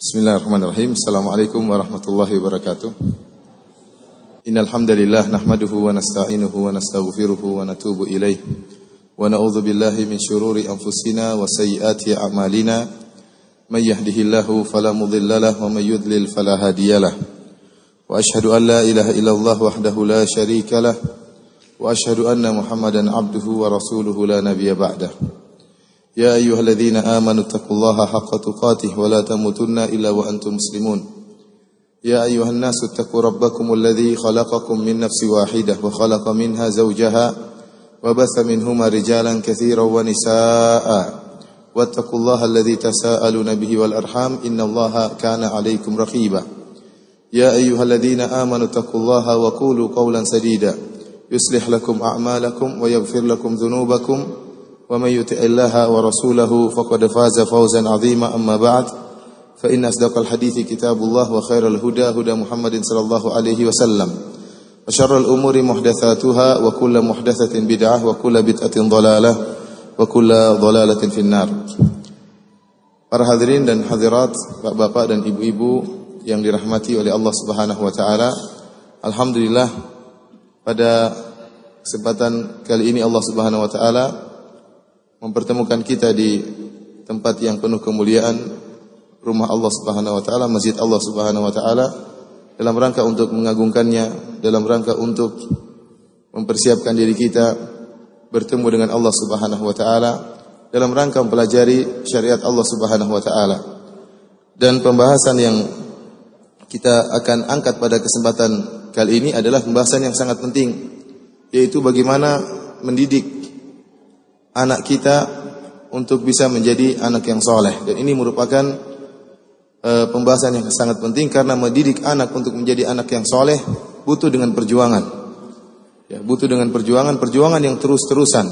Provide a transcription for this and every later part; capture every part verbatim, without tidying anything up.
Bismillahirrahmanirrahim. Assalamualaikum warahmatullahi wabarakatuh. Innal hamdalillah nahmaduhu wa nasta'inuhu wa nastaghfiruhu wa natubu ilaih. Wa na'udzu billahi min syururi anfusina wa sayyiati a'malina. May yahdihillahu fala mudilla lahu wa may yudlil fala hadiyalah. Wa asyhadu an la ilaha illallah wahdahu la syarika lah. Wa asyhadu anna Muhammadan 'abduhu wa rasuluhu la nabiyya ba'dah. يا أيها الذين آمنوا اتقوا الله حق تقاته ولا تموتن إلا وأنتم مسلمون يا أيها الناس اتقوا ربكم الذي خلقكم من نفس واحدة وخلق منها زوجها وبث منهما رجالا كثيرا ونساء واتقوا الله الذي تساءلون به والأرحام إن الله كان عليكم رقيبا يا أيها الذين آمنوا اتقوا الله وقولوا قولا سديدا يصلح لكم أعمالكم ويغفر لكم ذنوبكم ومن يطع الله ورسوله فقد فاز فوزا عظيما أما بعد فإن أصدق الحديث كتاب الله وخير الهدى هدى محمد صلى الله عليه وسلم وشر الأمور محدثاتها وكل محدثة بدعة وكل بدعة ضلالة وكل ضلالة في النار. Para hadirin dan hadirat, bapak-bapak dan ibu-ibu yang dirahmati oleh Allah Subhanahu wa taala. Alhamdulillah, pada kesempatan kali ini Allah Subhanahu wa taala mempertemukan kita di tempat yang penuh kemuliaan, rumah Allah Subhanahu wa taala, masjid Allah Subhanahu wa taala, dalam rangka untuk mengagungkannya, dalam rangka untuk mempersiapkan diri kita bertemu dengan Allah Subhanahu wa taala, dalam rangka mempelajari syariat Allah Subhanahu wa taala. Dan pembahasan yang kita akan angkat pada kesempatan kali ini adalah pembahasan yang sangat penting, yaitu bagaimana mendidik anak kita untuk bisa menjadi anak yang soleh. Dan ini merupakan uh, pembahasan yang sangat penting, karena mendidik anak untuk menjadi anak yang soleh butuh dengan perjuangan. Ya, butuh dengan perjuangan, perjuangan yang terus-terusan.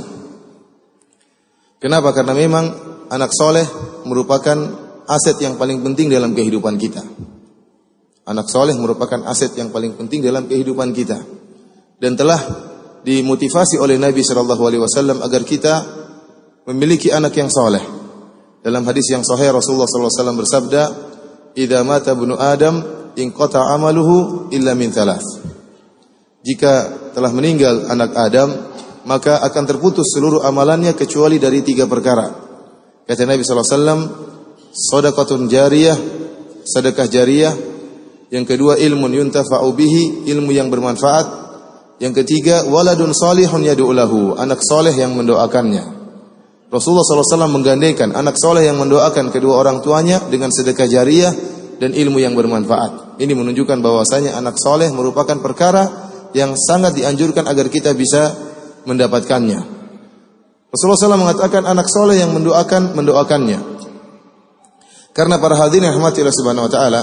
Kenapa? Karena memang anak soleh merupakan aset yang paling penting dalam kehidupan kita. Anak soleh merupakan aset yang paling penting dalam kehidupan kita, dan telah dimotivasi oleh Nabi sallallahu alaihi wasallam agar kita memiliki anak yang saleh. Dalam hadis yang sahih Rasulullah sallallahu alaihi wasallam bersabda, "Idza mata ibnu Adam inqata 'amaluhu illa min thalath." Jika telah meninggal anak Adam, maka akan terputus seluruh amalannya kecuali dari tiga perkara. Kata Nabi sallallahu alaihi wasallam, "Shadaqatun jariyah", sedekah jariyah. Yang kedua, ilmun yuntafa'u bihi, ilmu yang bermanfaat. Yang ketiga, waladun salihun yad'u lahu, anak soleh yang mendoakannya. Rasulullah sallallahu alaihi wasallam menggandengkan anak soleh yang mendoakan kedua orang tuanya dengan sedekah jariyah dan ilmu yang bermanfaat. Ini menunjukkan bahwasanya anak soleh merupakan perkara yang sangat dianjurkan agar kita bisa mendapatkannya. Rasulullah sallallahu alaihi wasallam mengatakan anak soleh yang mendoakan mendoakannya. Karena para hadirin yang rahmati Allah Subhanahu wa taala,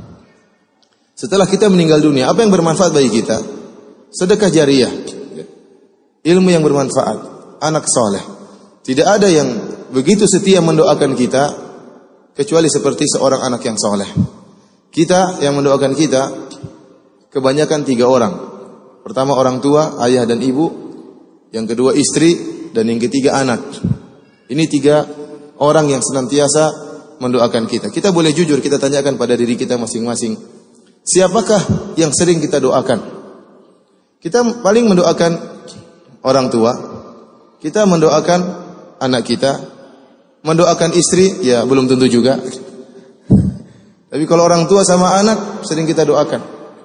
setelah kita meninggal dunia, apa yang bermanfaat bagi kita? Sedekah jariyah, ilmu yang bermanfaat, anak soleh. Tidak ada yang begitu setia mendoakan kita kecuali seperti seorang anak yang soleh. Kita yang mendoakan kita kebanyakan tiga orang. Pertama orang tua, ayah dan ibu. Yang kedua istri, dan yang ketiga anak. Ini tiga orang yang senantiasa mendoakan kita. Kita boleh jujur, kita tanyakan pada diri kita masing-masing, siapakah yang sering kita doakan? Kita paling mendoakan orang tua, kita mendoakan anak kita, mendoakan istri, ya belum tentu juga. Tapi kalau orang tua sama anak sering kita doakan.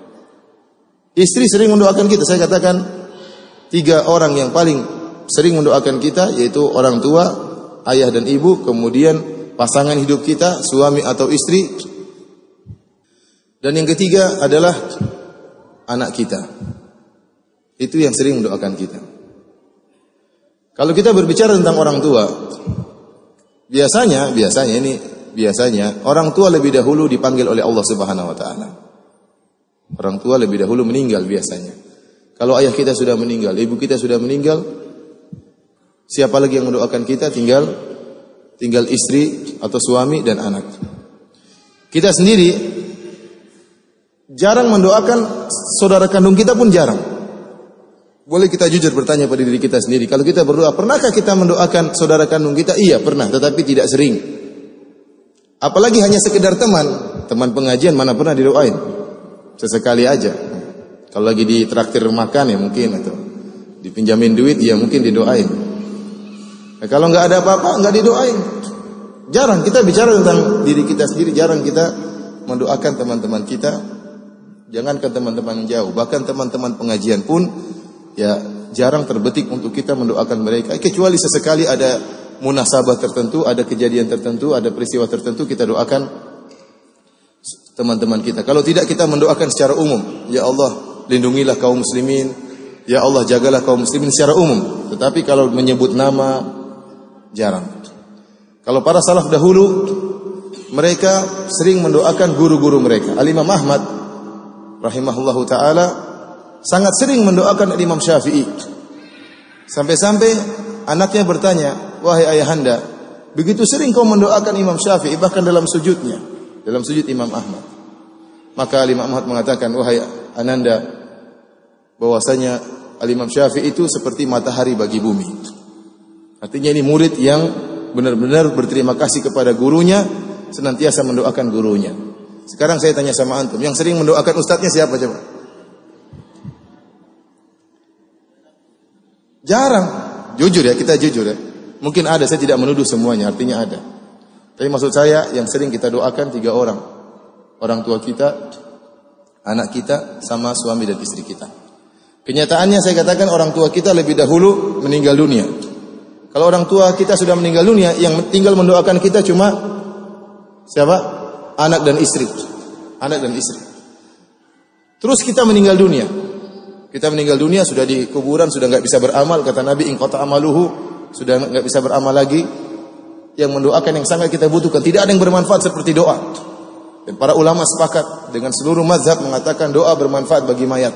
Istri sering mendoakan kita. Saya katakan tiga orang yang paling sering mendoakan kita, yaitu orang tua, ayah dan ibu, kemudian pasangan hidup kita, suami atau istri, dan yang ketiga adalah anak kita. Itu yang sering mendoakan kita. Kalau kita berbicara tentang orang tua, biasanya, biasanya ini biasanya orang tua lebih dahulu dipanggil oleh Allah Subhanahu wa taala. Orang tua lebih dahulu meninggal biasanya. Kalau ayah kita sudah meninggal, ibu kita sudah meninggal, siapa lagi yang mendoakan kita? Tinggal tinggal istri atau suami dan anak. Kita sendiri jarang mendoakan saudara kandung kita pun jarang. Boleh kita jujur bertanya pada diri kita sendiri. Kalau kita berdoa, pernahkah kita mendoakan saudara kandung kita? Iya, pernah, tetapi tidak sering. Apalagi hanya sekedar teman, teman pengajian mana pernah didoain? Sesekali aja. Kalau lagi ditraktir makan ya mungkin, atau dipinjamin duit ya mungkin didoain. Nah, kalau nggak ada apa-apa nggak didoain. Jarang kita bicara tentang diri kita sendiri, jarang kita mendoakan teman-teman kita. Jangankan teman-teman yang jauh, bahkan teman-teman pengajian pun ya jarang terbetik untuk kita mendoakan mereka. Kecuali sesekali ada munasabah tertentu, ada kejadian tertentu, ada peristiwa tertentu, kita doakan teman-teman kita. Kalau tidak, kita mendoakan secara umum. Ya Allah, lindungilah kaum muslimin. Ya Allah, jagalah kaum muslimin secara umum. Tetapi kalau menyebut nama, jarang. Kalau para salaf dahulu, mereka sering mendoakan guru-guru mereka. Al-Imam Ahmad rahimahullahu ta'ala sangat sering mendoakan Imam Syafi'i. Sampai-sampai anaknya bertanya, wahai ayahanda, begitu sering kau mendoakan Imam Syafi'i, bahkan dalam sujudnya, dalam sujud Imam Ahmad. Maka Imam Ahmad mengatakan, wahai ananda, bahwasanya Imam Syafi'i itu seperti matahari bagi bumi. Artinya ini murid yang benar-benar berterima kasih kepada gurunya, senantiasa mendoakan gurunya. Sekarang saya tanya sama antum, yang sering mendoakan ustadznya siapa coba? Jarang. Jujur ya, kita jujur ya. Mungkin ada, saya tidak menuduh semuanya, artinya ada. Tapi maksud saya yang sering kita doakan tiga orang. Orang tua kita, anak kita, sama suami dan istri kita. Kenyataannya saya katakan orang tua kita lebih dahulu meninggal dunia. Kalau orang tua kita sudah meninggal dunia, yang tinggal mendoakan kita cuma siapa? Anak dan istri. Anak dan istri. Terus kita meninggal dunia. Kita meninggal dunia, sudah di kuburan, sudah enggak bisa beramal, kata Nabi, in qata amaluhu, sudah enggak bisa beramal lagi. Yang mendoakan yang sangat kita butuhkan, tidak ada yang bermanfaat seperti doa. Dan para ulama sepakat dengan seluruh mazhab mengatakan doa bermanfaat bagi mayat.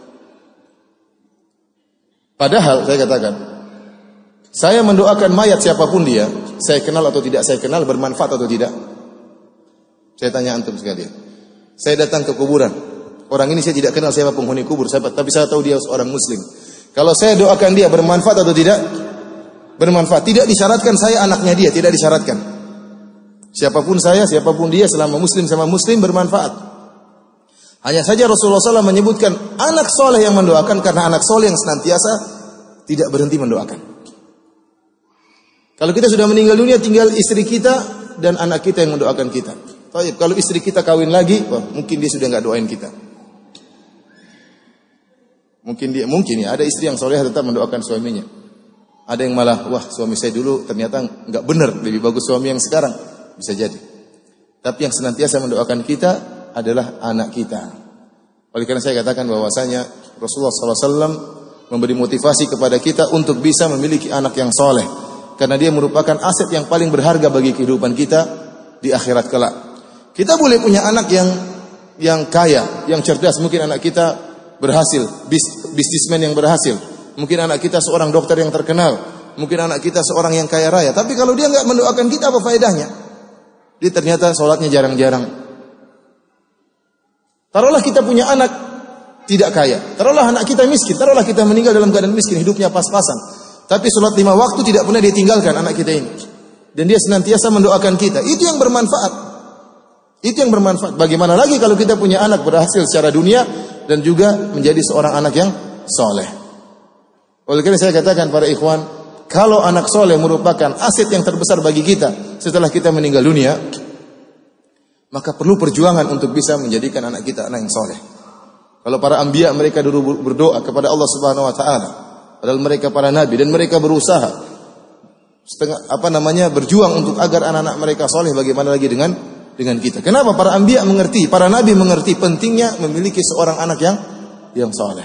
Padahal saya katakan, saya mendoakan mayat siapapun dia, saya kenal atau tidak saya kenal, bermanfaat atau tidak? Saya tanya antum sekalian. Saya datang ke kuburan. Orang ini saya tidak kenal siapa penghuni kubur, tapi saya tahu dia seorang muslim. Kalau saya doakan dia, bermanfaat atau tidak? Bermanfaat. Tidak disyaratkan saya anaknya dia, tidak disyaratkan. Siapapun saya, siapapun dia, selama muslim sama muslim bermanfaat. Hanya saja Rasulullah shallallahu alaihi wasallam menyebutkan anak soleh yang mendoakan, karena anak soleh yang senantiasa tidak berhenti mendoakan. Kalau kita sudah meninggal dunia, tinggal istri kita dan anak kita yang mendoakan kita. Baik, kalau istri kita kawin lagi, wah, mungkin dia sudah enggak doain kita. Mungkin dia, mungkin ya, ada istri yang soleh tetap mendoakan suaminya. Ada yang malah, wah suami saya dulu ternyata enggak benar, lebih bagus suami yang sekarang. Bisa jadi. Tapi yang senantiasa mendoakan kita adalah anak kita. Oleh karena saya katakan bahwasanya Rasulullah shallallahu alaihi wasallam memberi motivasi kepada kita untuk bisa memiliki anak yang soleh. Karena dia merupakan aset yang paling berharga bagi kehidupan kita di akhirat kelak. Kita boleh punya anak yang yang kaya, yang cerdas. Mungkin anak kita berhasil, bis, bisnismen yang berhasil. Mungkin anak kita seorang dokter yang terkenal. Mungkin anak kita seorang yang kaya raya. Tapi kalau dia enggak mendoakan kita, apa faedahnya? Dia ternyata sholatnya jarang-jarang. Taruhlah kita punya anak tidak kaya. Taruhlah anak kita miskin. Taruhlah kita meninggal dalam keadaan miskin, hidupnya pas-pasan. Tapi sholat lima waktu tidak pernah dia tinggalkan anak kita ini. Dan dia senantiasa mendoakan kita. Itu yang bermanfaat. Itu yang bermanfaat. Bagaimana lagi kalau kita punya anak berhasil secara dunia dan juga menjadi seorang anak yang soleh. Oleh karena saya katakan para ikhwan, kalau anak soleh merupakan aset yang terbesar bagi kita setelah kita meninggal dunia, maka perlu perjuangan untuk bisa menjadikan anak kita anak yang soleh. Kalau para anbiya, mereka dulu berdoa kepada Allah Subhanahu Wa Taala, padahal mereka para nabi dan mereka berusaha setengah apa namanya berjuang untuk agar anak-anak mereka soleh. Bagaimana lagi dengan dengan kita? Kenapa para anbiya mengerti, para nabi mengerti pentingnya memiliki seorang anak yang yang soleh.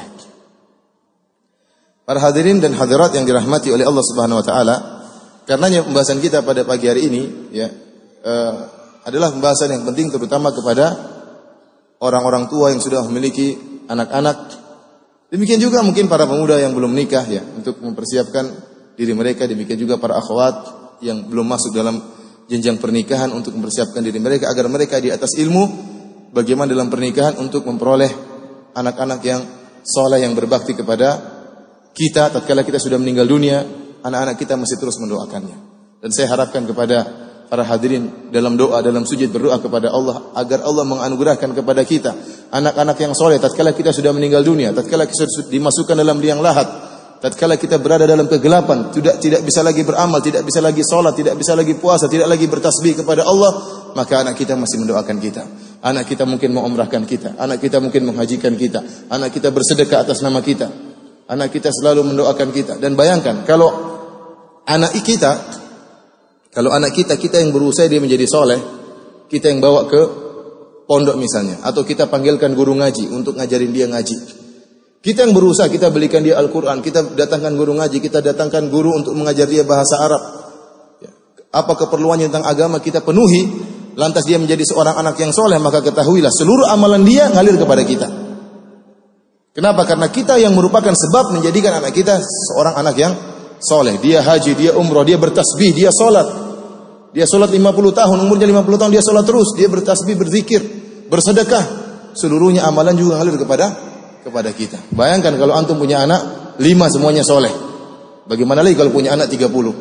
Para hadirin dan hadirat yang dirahmati oleh Allah Subhanahu Wa Taala, karenanya pembahasan kita pada pagi hari ini ya uh, adalah pembahasan yang penting terutama kepada orang-orang tua yang sudah memiliki anak-anak. Demikian juga mungkin para pemuda yang belum nikah ya, untuk mempersiapkan diri mereka. Demikian juga para akhwat yang belum masuk dalam jenjang pernikahan untuk mempersiapkan diri mereka agar mereka di atas ilmu bagaimana dalam pernikahan untuk memperoleh anak-anak yang soleh yang berbakti kepada kita tatkala kita sudah meninggal dunia. Anak-anak kita masih terus mendoakannya. Dan saya harapkan kepada para hadirin dalam doa, dalam sujud berdoa kepada Allah agar Allah menganugerahkan kepada kita anak-anak yang soleh tatkala kita sudah meninggal dunia, tatkala kita dimasukkan dalam liang lahat, tatkala kita berada dalam kegelapan, tidak tidak bisa lagi beramal, tidak bisa lagi salat, tidak bisa lagi puasa, tidak lagi bertasbih kepada Allah, maka anak kita masih mendoakan kita. Anak kita mungkin mengumrahkan kita, anak kita mungkin menghajikan kita, anak kita bersedekah atas nama kita. Anak kita selalu mendoakan kita. Dan bayangkan kalau anak kita Kalau anak kita, kita yang berusaha dia menjadi soleh, kita yang bawa ke pondok misalnya, atau kita panggilkan guru ngaji untuk ngajarin dia ngaji. Kita yang berusaha, kita belikan dia Al-Quran, kita datangkan guru ngaji, kita datangkan guru untuk mengajar dia bahasa Arab. Apa keperluannya tentang agama kita penuhi, lantas dia menjadi seorang anak yang soleh, maka ketahuilah seluruh amalan dia ngalir kepada kita. Kenapa? Karena kita yang merupakan sebab menjadikan anak kita seorang anak yang soleh. Dia haji, dia umroh, dia bertasbih, dia solat. Dia solat lima puluh tahun, umurnya lima puluh tahun dia solat terus, dia bertasbih, berzikir, bersedekah. Seluruhnya amalan juga ngalir kepada kepada kita. Bayangkan kalau antum punya anak lima semuanya soleh. Bagaimana lagi kalau punya anak tiga puluh?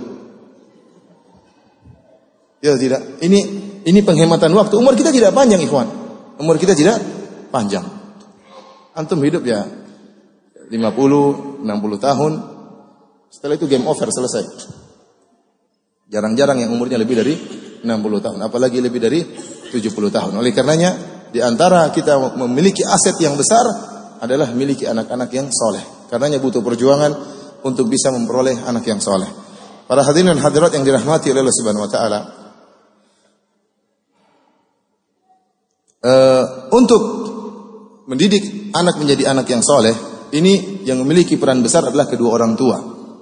Ya tidak. Ini ini penghematan waktu. Umur kita tidak panjang, ikhwan. Umur kita tidak panjang. Antum hidup ya lima puluh, enam puluh tahun. Setelah itu game over, selesai. Jarang-jarang yang umurnya lebih dari enam puluh tahun, apalagi lebih dari tujuh puluh tahun. Oleh karenanya, di antara kita memiliki aset yang besar adalah memiliki anak-anak yang soleh. Karenanya butuh perjuangan untuk bisa memperoleh anak yang soleh. Para hadirin dan hadirat yang dirahmati oleh Allah Subhanahu Wa Taala, uh, untuk mendidik anak menjadi anak yang soleh, ini yang memiliki peran besar adalah kedua orang tua.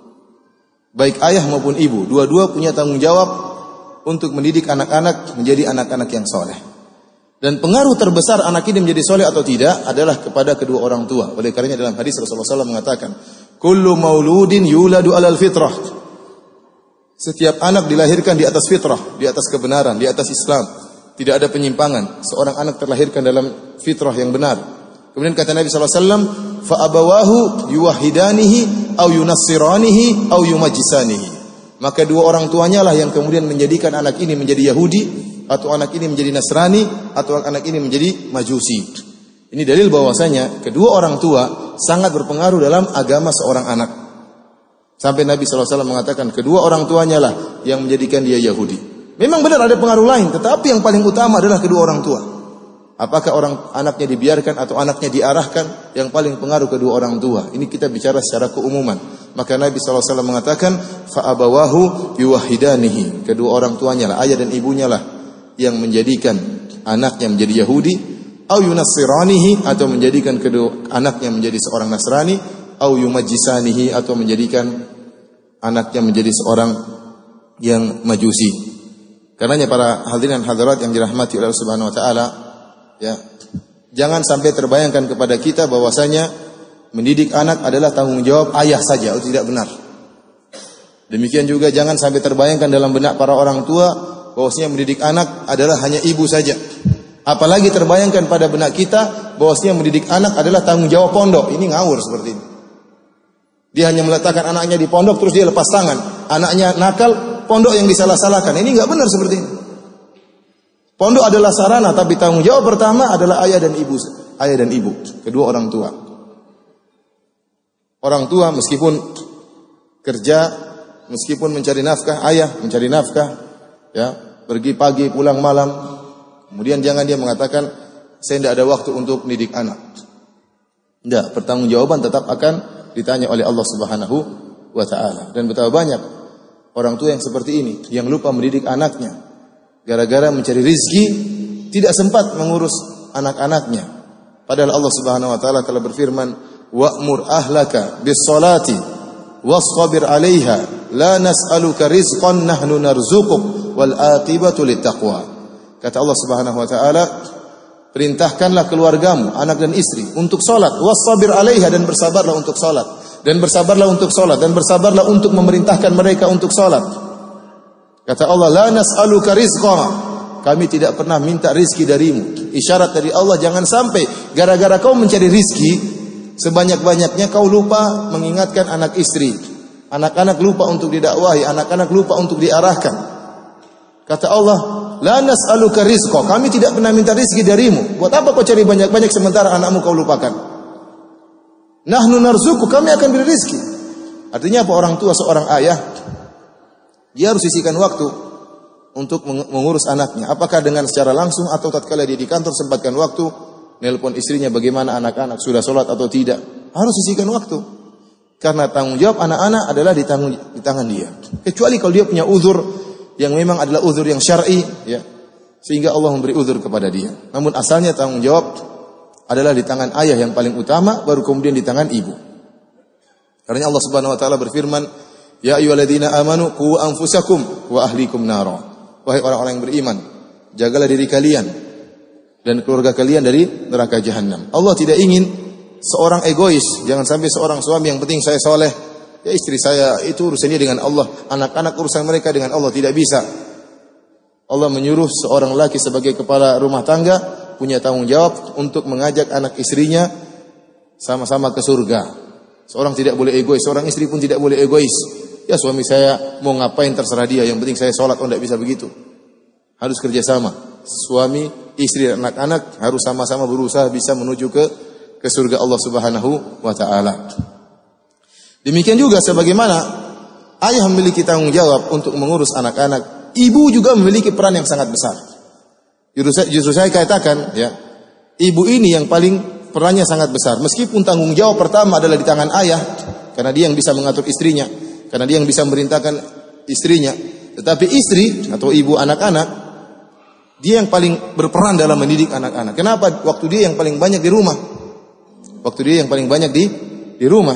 Baik ayah maupun ibu, dua-dua punya tanggung jawab untuk mendidik anak-anak menjadi anak-anak yang soleh. Dan pengaruh terbesar anak ini menjadi soleh atau tidak adalah kepada kedua orang tua. Oleh karenanya dalam hadis Rasulullah shallallahu alaihi wasallam mengatakan, kullu mauludin yuladu alal fitrah. Setiap anak dilahirkan di atas fitrah, di atas kebenaran, di atas Islam. Tidak ada penyimpangan. Seorang anak terlahirkan dalam fitrah yang benar. Kemudian kata Nabi shallallahu alaihi wasallam, fa abawahu yuwahidanihi au yunassiranihi au yumajjisanihi. Maka dua orang tuanya lah yang kemudian menjadikan anak ini menjadi Yahudi, atau anak ini menjadi Nasrani, atau anak ini menjadi Majusi. Ini dalil bahwasanya kedua orang tua sangat berpengaruh dalam agama seorang anak. Sampai Nabi shallallahu alaihi wasallam mengatakan kedua orang tuanya lah yang menjadikan dia Yahudi. Memang benar ada pengaruh lain, tetapi yang paling utama adalah kedua orang tua. Apakah orang anaknya dibiarkan atau anaknya diarahkan, yang paling pengaruh kedua orang tua. Ini kita bicara secara keumuman. Maka Nabi shallallahu alaihi wasallam mengatakan, fa'abawahu yuwahidanihi. Kedua orang tuanya lah, ayah dan ibunya lah yang menjadikan anaknya menjadi Yahudi, au yunassiranihi, atau menjadikan kedua anaknya menjadi seorang Nasrani, au yumajjisanihi, atau menjadikan anaknya menjadi seorang yang Majusi. Karenanya para hadirin dan hadirat yang dirahmati oleh Allah Subhanahu wa taala, ya, jangan sampai terbayangkan kepada kita bahwasanya mendidik anak adalah tanggung jawab ayah saja, itu tidak benar. Demikian juga jangan sampai terbayangkan dalam benak para orang tua bahwasanya mendidik anak adalah hanya ibu saja. Apalagi terbayangkan pada benak kita bahwasanya mendidik anak adalah tanggung jawab pondok. Ini ngawur seperti ini. Dia hanya meletakkan anaknya di pondok terus dia lepas tangan. Anaknya nakal, pondok yang disalah-salahkan. Ini enggak benar seperti ini. Pondok adalah sarana, tapi tanggung jawab pertama adalah ayah dan ibu, ayah dan ibu, kedua orang tua. Orang tua meskipun kerja, meskipun mencari nafkah, ayah mencari nafkah, ya, pergi pagi pulang malam. Kemudian jangan dia mengatakan saya tidak ada waktu untuk mendidik anak. Tidak, pertanggungjawaban tetap akan ditanya oleh Allah Subhanahu wa taala. Dan betapa banyak orang tua yang seperti ini, yang lupa mendidik anaknya. Gara-gara mencari rizki tidak sempat mengurus anak-anaknya. Padahal Allah Subhanahu wa taala telah berfirman, wa'mur ahlaka bis-salati wasbir 'alaiha la nas'aluka rizqan nahnu narzuquk wal 'aqibatu lit-taqwa. Kata Allah Subhanahu wa taala, perintahkanlah keluargamu, anak dan istri untuk salat, wasbir 'alaiha, dan bersabarlah untuk salat, dan bersabarlah untuk salat, dan bersabarlah untuk memerintahkan mereka untuk salat. Kata Allah, la nas'aluka rizqa, kami tidak pernah minta rizki darimu. Isyarat dari Allah, jangan sampai gara-gara kau mencari rizki sebanyak-banyaknya kau lupa mengingatkan anak istri, anak-anak lupa untuk didakwahi, anak-anak lupa untuk diarahkan. Kata Allah, la nas'aluka rizqa, kami tidak pernah minta rezeki darimu. Buat apa kau cari banyak-banyak sementara anakmu kau lupakan? Nahnu narzuku, kami akan beri rezeki. Artinya apa? Orang tua, seorang ayah, dia harus sisihkan waktu untuk mengurus anaknya. Apakah dengan secara langsung atau tatkala dia di kantor sempatkan waktu nelpon istrinya bagaimana anak-anak sudah sholat atau tidak. Harus sisihkan waktu. Karena tanggung jawab anak-anak adalah di, tanggung, di tangan dia. Kecuali kalau dia punya uzur yang memang adalah uzur yang syar'i, ya, sehingga Allah memberi uzur kepada dia. Namun asalnya tanggung jawab adalah di tangan ayah yang paling utama, baru kemudian di tangan ibu. Karena Allah Subhanahu wa taala berfirman, "Ya ayyuhalladzina amanu qu anfusakum wa ahlikum nara." Wahai orang-orang yang beriman, jagalah diri kalian dan keluarga kalian dari neraka jahanam. Allah tidak ingin seorang egois, jangan sampai seorang suami yang penting saya soleh, ya istri saya itu urusannya dengan Allah, anak-anak urusan mereka dengan Allah, tidak bisa. Allah menyuruh seorang laki sebagai kepala rumah tangga punya tanggung jawab untuk mengajak anak istrinya sama-sama ke surga. Seorang tidak boleh egois, seorang istri pun tidak boleh egois. Ya suami saya mau ngapain terserah dia, yang penting saya sholat. Oh, tidak bisa begitu. Harus kerjasama. Suami, istri dan anak-anak harus sama-sama berusaha bisa menuju ke ke surga Allah Subhanahu wa taala. Demikian juga sebagaimana ayah memiliki tanggung jawab untuk mengurus anak-anak, ibu juga memiliki peran yang sangat besar. Justru, justru saya katakan, ya, ibu ini yang paling perannya sangat besar. Meskipun tanggung jawab pertama adalah di tangan ayah, karena dia yang bisa mengatur istrinya, karena dia yang bisa memerintahkan istrinya. Tetapi istri atau ibu anak-anak, dia yang paling berperan dalam mendidik anak-anak. Kenapa? Waktu dia yang paling banyak di rumah. Waktu dia yang paling banyak di di rumah.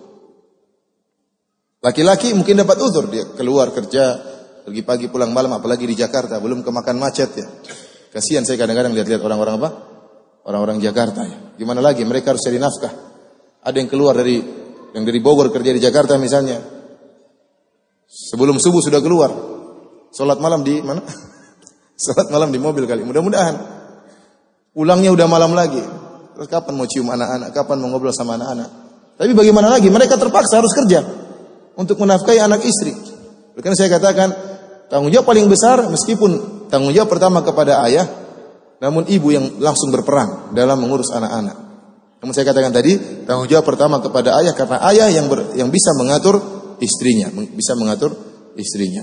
Laki-laki mungkin dapat uzur, dia keluar kerja pagi-pagi pulang malam, apalagi di Jakarta, belum kemakan macet, ya. Kasihan saya kadang-kadang lihat-lihat orang-orang apa? Orang-orang Jakarta, ya. Gimana lagi? Mereka harus cari nafkah. Ada yang keluar dari yang dari Bogor kerja di Jakarta misalnya, sebelum subuh sudah keluar, sholat malam di mana? Sholat malam di mobil kali. Mudah-mudahan pulangnya udah malam lagi. Terus kapan mau cium anak-anak? Kapan mau ngobrol sama anak-anak? Tapi bagaimana lagi? Mereka terpaksa harus kerja untuk menafkahi anak istri. Karena saya katakan tanggung jawab paling besar, meskipun tanggung jawab pertama kepada ayah, namun ibu yang langsung berperang dalam mengurus anak-anak. Namun saya katakan tadi, tanggung jawab pertama kepada ayah, karena ayah yang ber, yang bisa mengatur istrinya, bisa mengatur istrinya.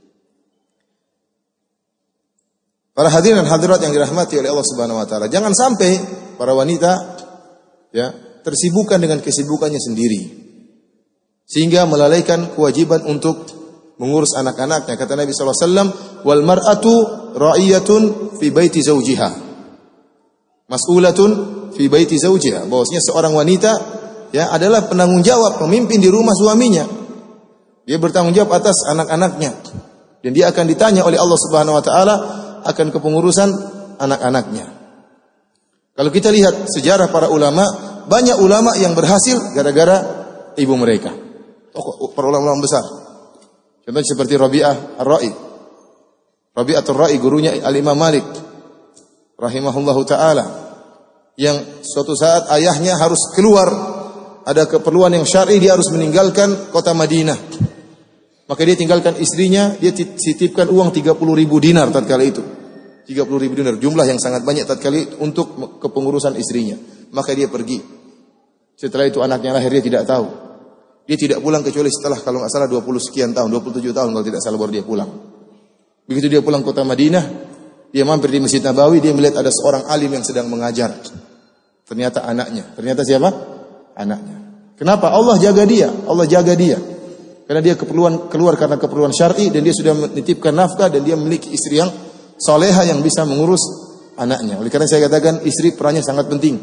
Para hadirin dan hadirat yang dirahmati oleh Allah Subhanahu wa taala, jangan sampai para wanita, ya, tersibukkan dengan kesibukannya sendiri sehingga melalaikan kewajiban untuk mengurus anak-anaknya. Kata Nabi sallallahu alaihi wasallam, "Wal mar'atu ra'iyatun fi baiti zawjiha, mas'ulatun fi baiti zawjiha." Bahwasanya seorang wanita, ya, adalah penanggung jawab, pemimpin di rumah suaminya. Dia bertanggung jawab atas anak-anaknya dan dia akan ditanya oleh Allah Subhanahu wa taala akan kepengurusan anak-anaknya. Kalau kita lihat sejarah para ulama, banyak ulama yang berhasil gara-gara ibu mereka. Tokoh para ulama besar. Contohnya seperti Rabi'ah Ar-Ra'i. Rabi'ah Ar-Ra'i gurunya Al-Imam Malik rahimahullahu taala, yang suatu saat ayahnya harus keluar, ada keperluan yang syar'i, dia harus meninggalkan kota Madinah. Maka dia tinggalkan istrinya, dia titipkan uang tiga puluh ribu dinar tatkala itu. tiga puluh ribu dinar, jumlah yang sangat banyak tatkala itu untuk kepengurusan istrinya. Maka dia pergi. Setelah itu anaknya lahir, dia tidak tahu. Dia tidak pulang kecuali setelah, kalau enggak salah, dua puluh sekian tahun, dua puluh tujuh tahun kalau tidak salah, baru dia pulang. Begitu dia pulang kota Madinah, dia mampir di Masjid Nabawi, dia melihat ada seorang alim yang sedang mengajar. Ternyata anaknya. Ternyata siapa? Anaknya. Kenapa? Allah jaga dia. Allah jaga dia. Karena dia keperluan keluar karena keperluan syar'i, dan dia sudah menitipkan nafkah, dan dia memiliki istri yang soleha yang bisa mengurus anaknya. Oleh karena saya katakan istri perannya sangat penting.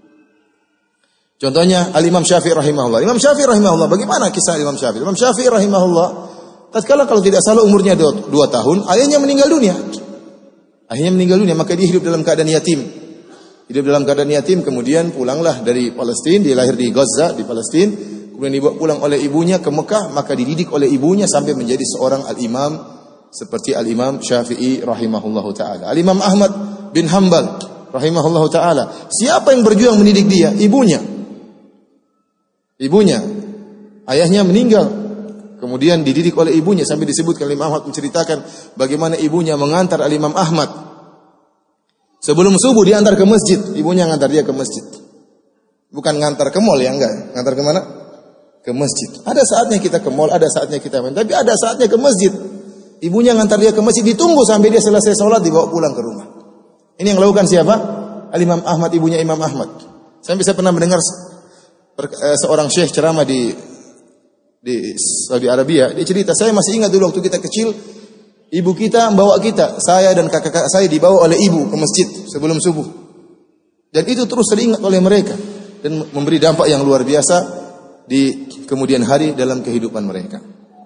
Contohnya Al-Imam Syafi'i rahimahullah. Imam Syafi'i rahimahullah, bagaimana kisah Imam Syafi'i? Imam Syafi'i rahimahullah, tatkala kalau tidak salah umurnya dua tahun, ayahnya meninggal dunia. Ayahnya meninggal dunia, maka dia hidup dalam keadaan yatim. Hidup dalam keadaan yatim, kemudian pulanglah dari Palestina, dia lahir di Gaza, di Palestina. Kemudian dibawa pulang oleh ibunya ke Mekah, maka dididik oleh ibunya sampai menjadi seorang al-imam seperti al-Imam Syafi'i rahimahullahu taala. Al-Imam Ahmad bin Hanbal rahimahullahu taala. Siapa yang berjuang mendidik dia? Ibunya. Ibunya. Ayahnya meninggal. Kemudian dididik oleh ibunya sampai disebutkan Imam Ahmad menceritakan bagaimana ibunya mengantar Al-Imam Ahmad. Sebelum subuh diantar ke masjid, ibunya ngantar dia ke masjid. Bukan ngantar ke mall ya, enggak. Ngantar ke mana? Ke masjid. Ada saatnya kita ke mall, ada saatnya kita main, tapi ada saatnya ke masjid. Ibunya ngantar dia ke masjid, ditunggu sampai dia selesai sholat, dibawa pulang ke rumah. Ini yang lakukan siapa? Al-Imam Ahmad, ibunya Imam Ahmad. Saya bisa pernah mendengar seorang syekh ceramah di di Saudi Arabia, dia cerita, saya masih ingat dulu waktu kita kecil, ibu kita membawa kita, saya dan kakak-kakak saya dibawa oleh ibu ke masjid sebelum subuh. Dan itu terus teringat oleh mereka dan memberi dampak yang luar biasa di kemudian hari dalam kehidupan mereka.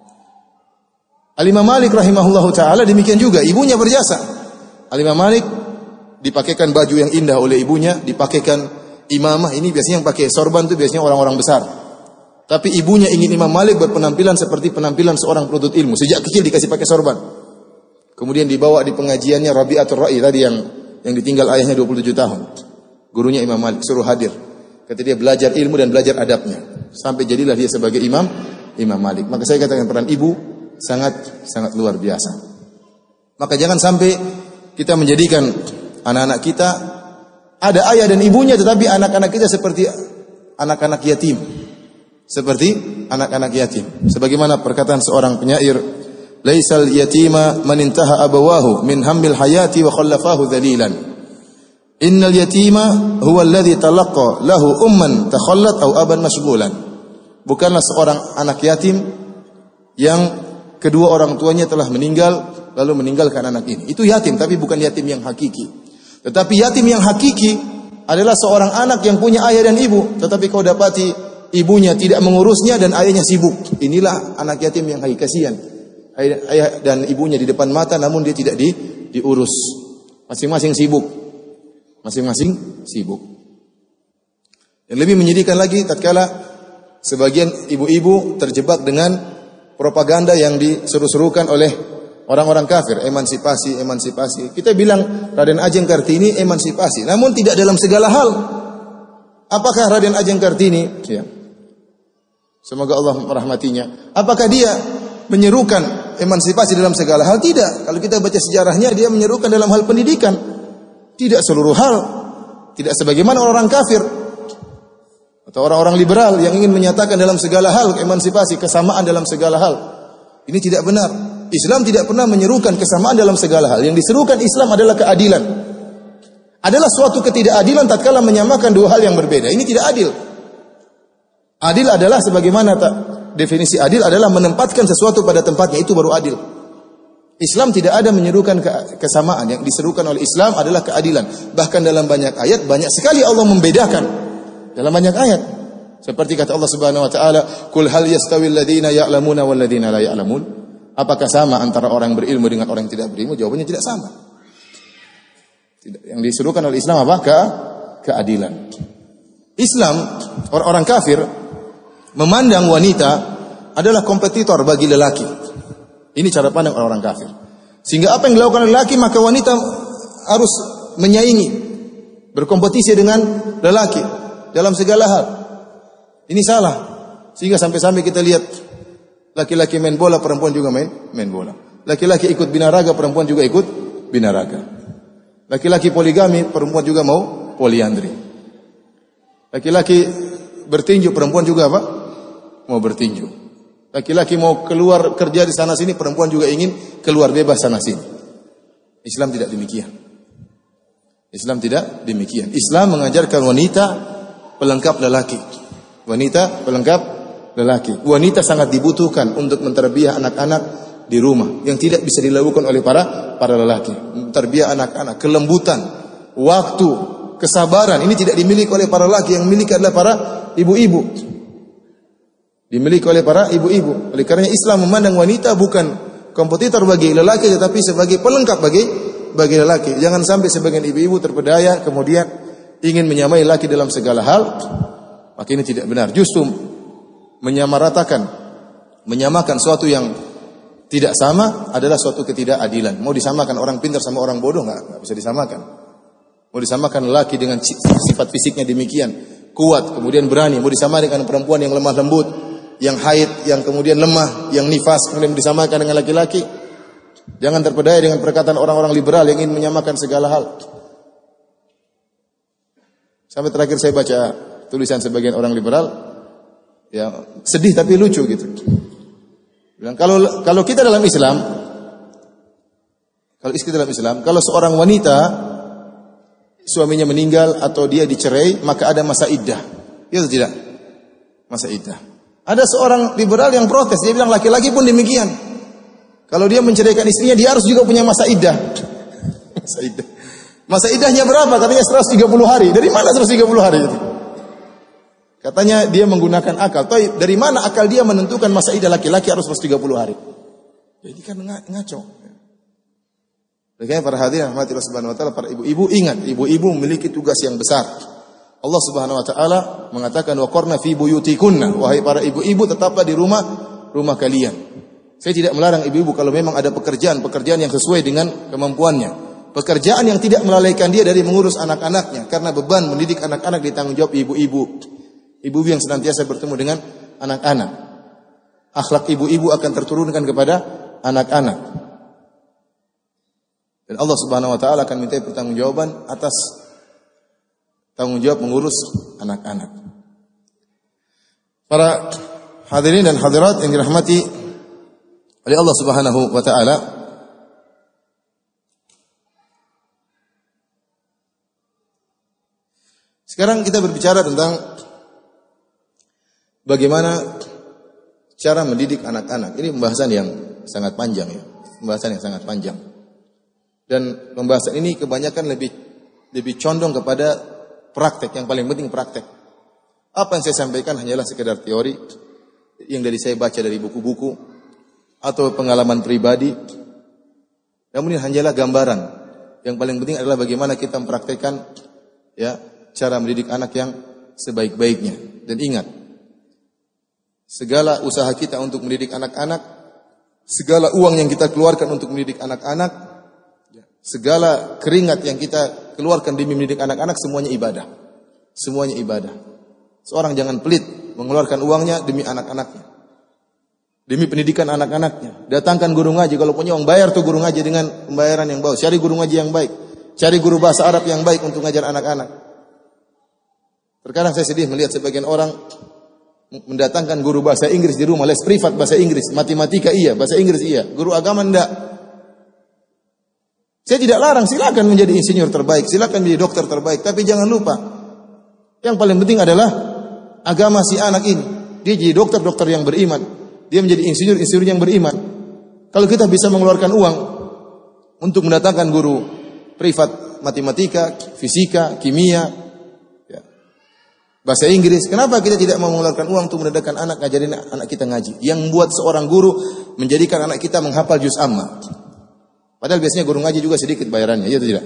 Al-Imam Malik rahimahullahu taala demikian juga, ibunya berjasa. Al-Imam Malik dipakaikan baju yang indah oleh ibunya, dipakaikan imamah. Ini biasanya yang pakai sorban itu biasanya orang-orang besar. Tapi ibunya ingin Imam Malik berpenampilan seperti penampilan seorang penuntut ilmu. Sejak kecil dikasih pakai sorban. Kemudian dibawa di pengajiannya Rabi'atul Ra'i tadi yang yang ditinggal ayahnya dua puluh tujuh tahun. Gurunya Imam Malik suruh hadir. Kata dia belajar ilmu dan belajar adabnya. Sampai jadilah dia sebagai imam Imam Malik. Maka saya katakan peran ibu sangat sangat luar biasa. Maka jangan sampai kita menjadikan anak-anak kita ada ayah dan ibunya, tetapi anak-anak kita seperti anak-anak yatim. Seperti anak-anak yatim. Sebagaimana perkataan seorang penyair, "Laisal yatima man intaha abawahu min hammil hayati wa khallafahu dhalilan. Innal yatima huwa alladhi talaqqa lahu umman takhallat aw aban mashghulan." Bukanlah seorang anak yatim yang kedua orang tuanya telah meninggal lalu meninggalkan anak ini. Itu yatim, tapi bukan yatim yang hakiki. Tetapi yatim yang hakiki adalah seorang anak yang punya ayah dan ibu, tetapi kau dapati ibunya tidak mengurusnya dan ayahnya sibuk. Inilah anak yatim yang hakiki. Kasihan. Ayah dan ibunya di depan mata namun dia tidak di, diurus. Masing-masing sibuk. Masing-masing sibuk. Yang lebih menyedihkan lagi tatkala sebagian ibu-ibu terjebak dengan propaganda yang diseru-serukan oleh orang-orang kafir, emansipasi, emansipasi. Kita bilang Raden Ajeng Kartini emansipasi, namun tidak dalam segala hal. Apakah Raden Ajeng Kartini, ya, semoga Allah merahmatinya, apakah dia menyerukan emansipasi dalam segala hal? Tidak. Kalau kita baca sejarahnya, dia menyerukan dalam hal pendidikan. Tidak seluruh hal. Tidak sebagaimana orang kafir atau orang-orang liberal yang ingin menyatakan dalam segala hal emansipasi, kesamaan dalam segala hal. Ini tidak benar. Islam tidak pernah menyerukan kesamaan dalam segala hal. Yang diserukan Islam adalah keadilan. Adalah suatu ketidakadilan tatkala menyamakan dua hal yang berbeda. Ini tidak adil. Adil adalah sebagaimana tak, definisi adil adalah menempatkan sesuatu pada tempatnya, itu baru adil. Islam tidak ada menyerukan kesamaan. Yang diserukan oleh Islam adalah keadilan. Bahkan dalam banyak ayat, banyak sekali Allah membedakan. Dalam banyak ayat. Seperti kata Allah Subhanahu wa taala, "Qul hal yastawil ladzina ya'lamuna wal ladzina la ya'lamun?" Apakah sama antara orang berilmu dengan orang yang tidak berilmu? Jawabannya tidak sama. Tidak. Yang diserukan oleh Islam apa? Ke keadilan. Islam, orang-orang kafir memandang wanita adalah kompetitor bagi lelaki. Ini cara pandang orang-orang kafir. Sehingga apa yang dilakukan lelaki, maka wanita harus menyaingi, berkompetisi dengan lelaki dalam segala hal. Ini salah. Sehingga sampai-sampai kita lihat laki-laki main bola, perempuan juga main main bola. Laki-laki ikut binaraga, perempuan juga ikut binaraga. Laki-laki poligami, perempuan juga mau poliandri. Laki-laki bertinju, perempuan juga apa? Mau bertinju. Laki-laki mau keluar kerja di sana sini, perempuan juga ingin keluar bebas sana sini. Islam tidak demikian. Islam tidak demikian. Islam mengajarkan wanita pelengkap lelaki. Wanita pelengkap lelaki. Wanita sangat dibutuhkan untuk menterbiah anak-anak di rumah yang tidak bisa dilakukan oleh para para lelaki. Menterbiah anak-anak, kelembutan, waktu, kesabaran ini tidak dimiliki oleh para lelaki, yang memiliki adalah para ibu-ibu. Dimiliki oleh para ibu-ibu. Oleh karena Islam memandang wanita bukan kompetitor bagi lelaki, tetapi sebagai pelengkap bagi bagi lelaki. Jangan sampai sebagian ibu-ibu terpedaya kemudian ingin menyamai lelaki dalam segala hal. Maka ini tidak benar. Justru menyamaratakan, menyamakan suatu yang tidak sama adalah suatu ketidakadilan. Mau disamakan orang pintar sama orang bodoh, enggak, enggak bisa disamakan. Mau disamakan lelaki dengan sifat fisiknya demikian, kuat, kemudian berani, mau disamakan dengan perempuan yang lemah lembut, yang haid, yang kemudian lemah, yang nifas, kemudian disamakan dengan laki-laki. Jangan terpedaya dengan perkataan orang-orang liberal yang ingin menyamakan segala hal. Sampai terakhir saya baca tulisan sebagian orang liberal, ya sedih tapi lucu gitu. Bilang kalau kalau kita dalam Islam, kalau istri dalam Islam, kalau seorang wanita suaminya meninggal atau dia dicerai, maka ada masa iddah. Ya atau tidak? Masa iddah. Ada seorang liberal yang protes, dia bilang laki-laki pun demikian. Kalau dia menceraikan istrinya, dia harus juga punya masa iddah. Masa iddah. Masa iddahnya berapa? Katanya seratus tiga puluh hari. Dari mana seratus tiga puluh hari itu? Katanya dia menggunakan akal. Tapi dari mana akal dia menentukan masa iddah laki-laki harus seratus tiga puluh hari? Jadi kan ngaco. Makanya para hadirin rahmatillah subhanahu wa ta'ala, para ibu-ibu ingat, ibu-ibu memiliki tugas yang besar. Allah Subhanahu wa taala mengatakan waqarna fi buyutikunna, wahai para ibu-ibu tetaplah di rumah rumah kalian. Saya tidak melarang ibu-ibu kalau memang ada pekerjaan-pekerjaan yang sesuai dengan kemampuannya. Pekerjaan yang tidak melalaikan dia dari mengurus anak-anaknya, karena beban mendidik anak-anak ditanggung jawab ibu-ibu. Ibu-ibu yang senantiasa bertemu dengan anak-anak. Akhlak ibu-ibu akan terturunkan kepada anak-anak. Dan Allah Subhanahu wa taala akan minta pertanggungjawaban atas tanggung jawab mengurus anak-anak. Para hadirin dan hadirat yang dirahmati oleh Allah Subhanahu wa taala, sekarang kita berbicara tentang bagaimana cara mendidik anak-anak. Ini pembahasan yang sangat panjang ya, pembahasan yang sangat panjang. Dan pembahasan ini kebanyakan lebih lebih condong kepada praktek, yang paling penting praktek. Apa yang saya sampaikan hanyalah sekedar teori yang dari saya baca dari buku-buku atau pengalaman pribadi. Namun ini hanyalah gambaran. Yang paling penting adalah bagaimana kita mempraktekkan ya cara mendidik anak yang sebaik-baiknya. Dan ingat, segala usaha kita untuk mendidik anak-anak, segala uang yang kita keluarkan untuk mendidik anak-anak, segala keringat yang kita keluarkan demi mendidik anak-anak, semuanya ibadah. Semuanya ibadah. Seorang jangan pelit mengeluarkan uangnya demi anak-anaknya, demi pendidikan anak-anaknya. Datangkan guru ngaji, kalau punya uang bayar tuh guru ngaji dengan pembayaran yang bagus. Cari guru ngaji yang baik, cari guru bahasa Arab yang baik untuk ngajar anak-anak. Terkadang saya sedih melihat sebagian orang mendatangkan guru bahasa Inggris di rumah, les privat bahasa Inggris, matematika iya, bahasa Inggris iya, guru agama enggak. Saya tidak larang, silakan menjadi insinyur terbaik, silakan menjadi dokter terbaik, tapi jangan lupa yang paling penting adalah agama si anak ini. Dia jadi dokter-dokter yang beriman, dia menjadi insinyur-insinyur yang beriman. Kalau kita bisa mengeluarkan uang untuk mendatangkan guru privat matematika, fisika, kimia, ya, bahasa Inggris, kenapa kita tidak mau mengeluarkan uang untuk mendatangkan anak, ngajarin anak kita ngaji? Yang membuat seorang guru menjadikan anak kita menghafal juz amma. Padahal biasanya guru ngaji juga sedikit bayarannya, ya atau tidak?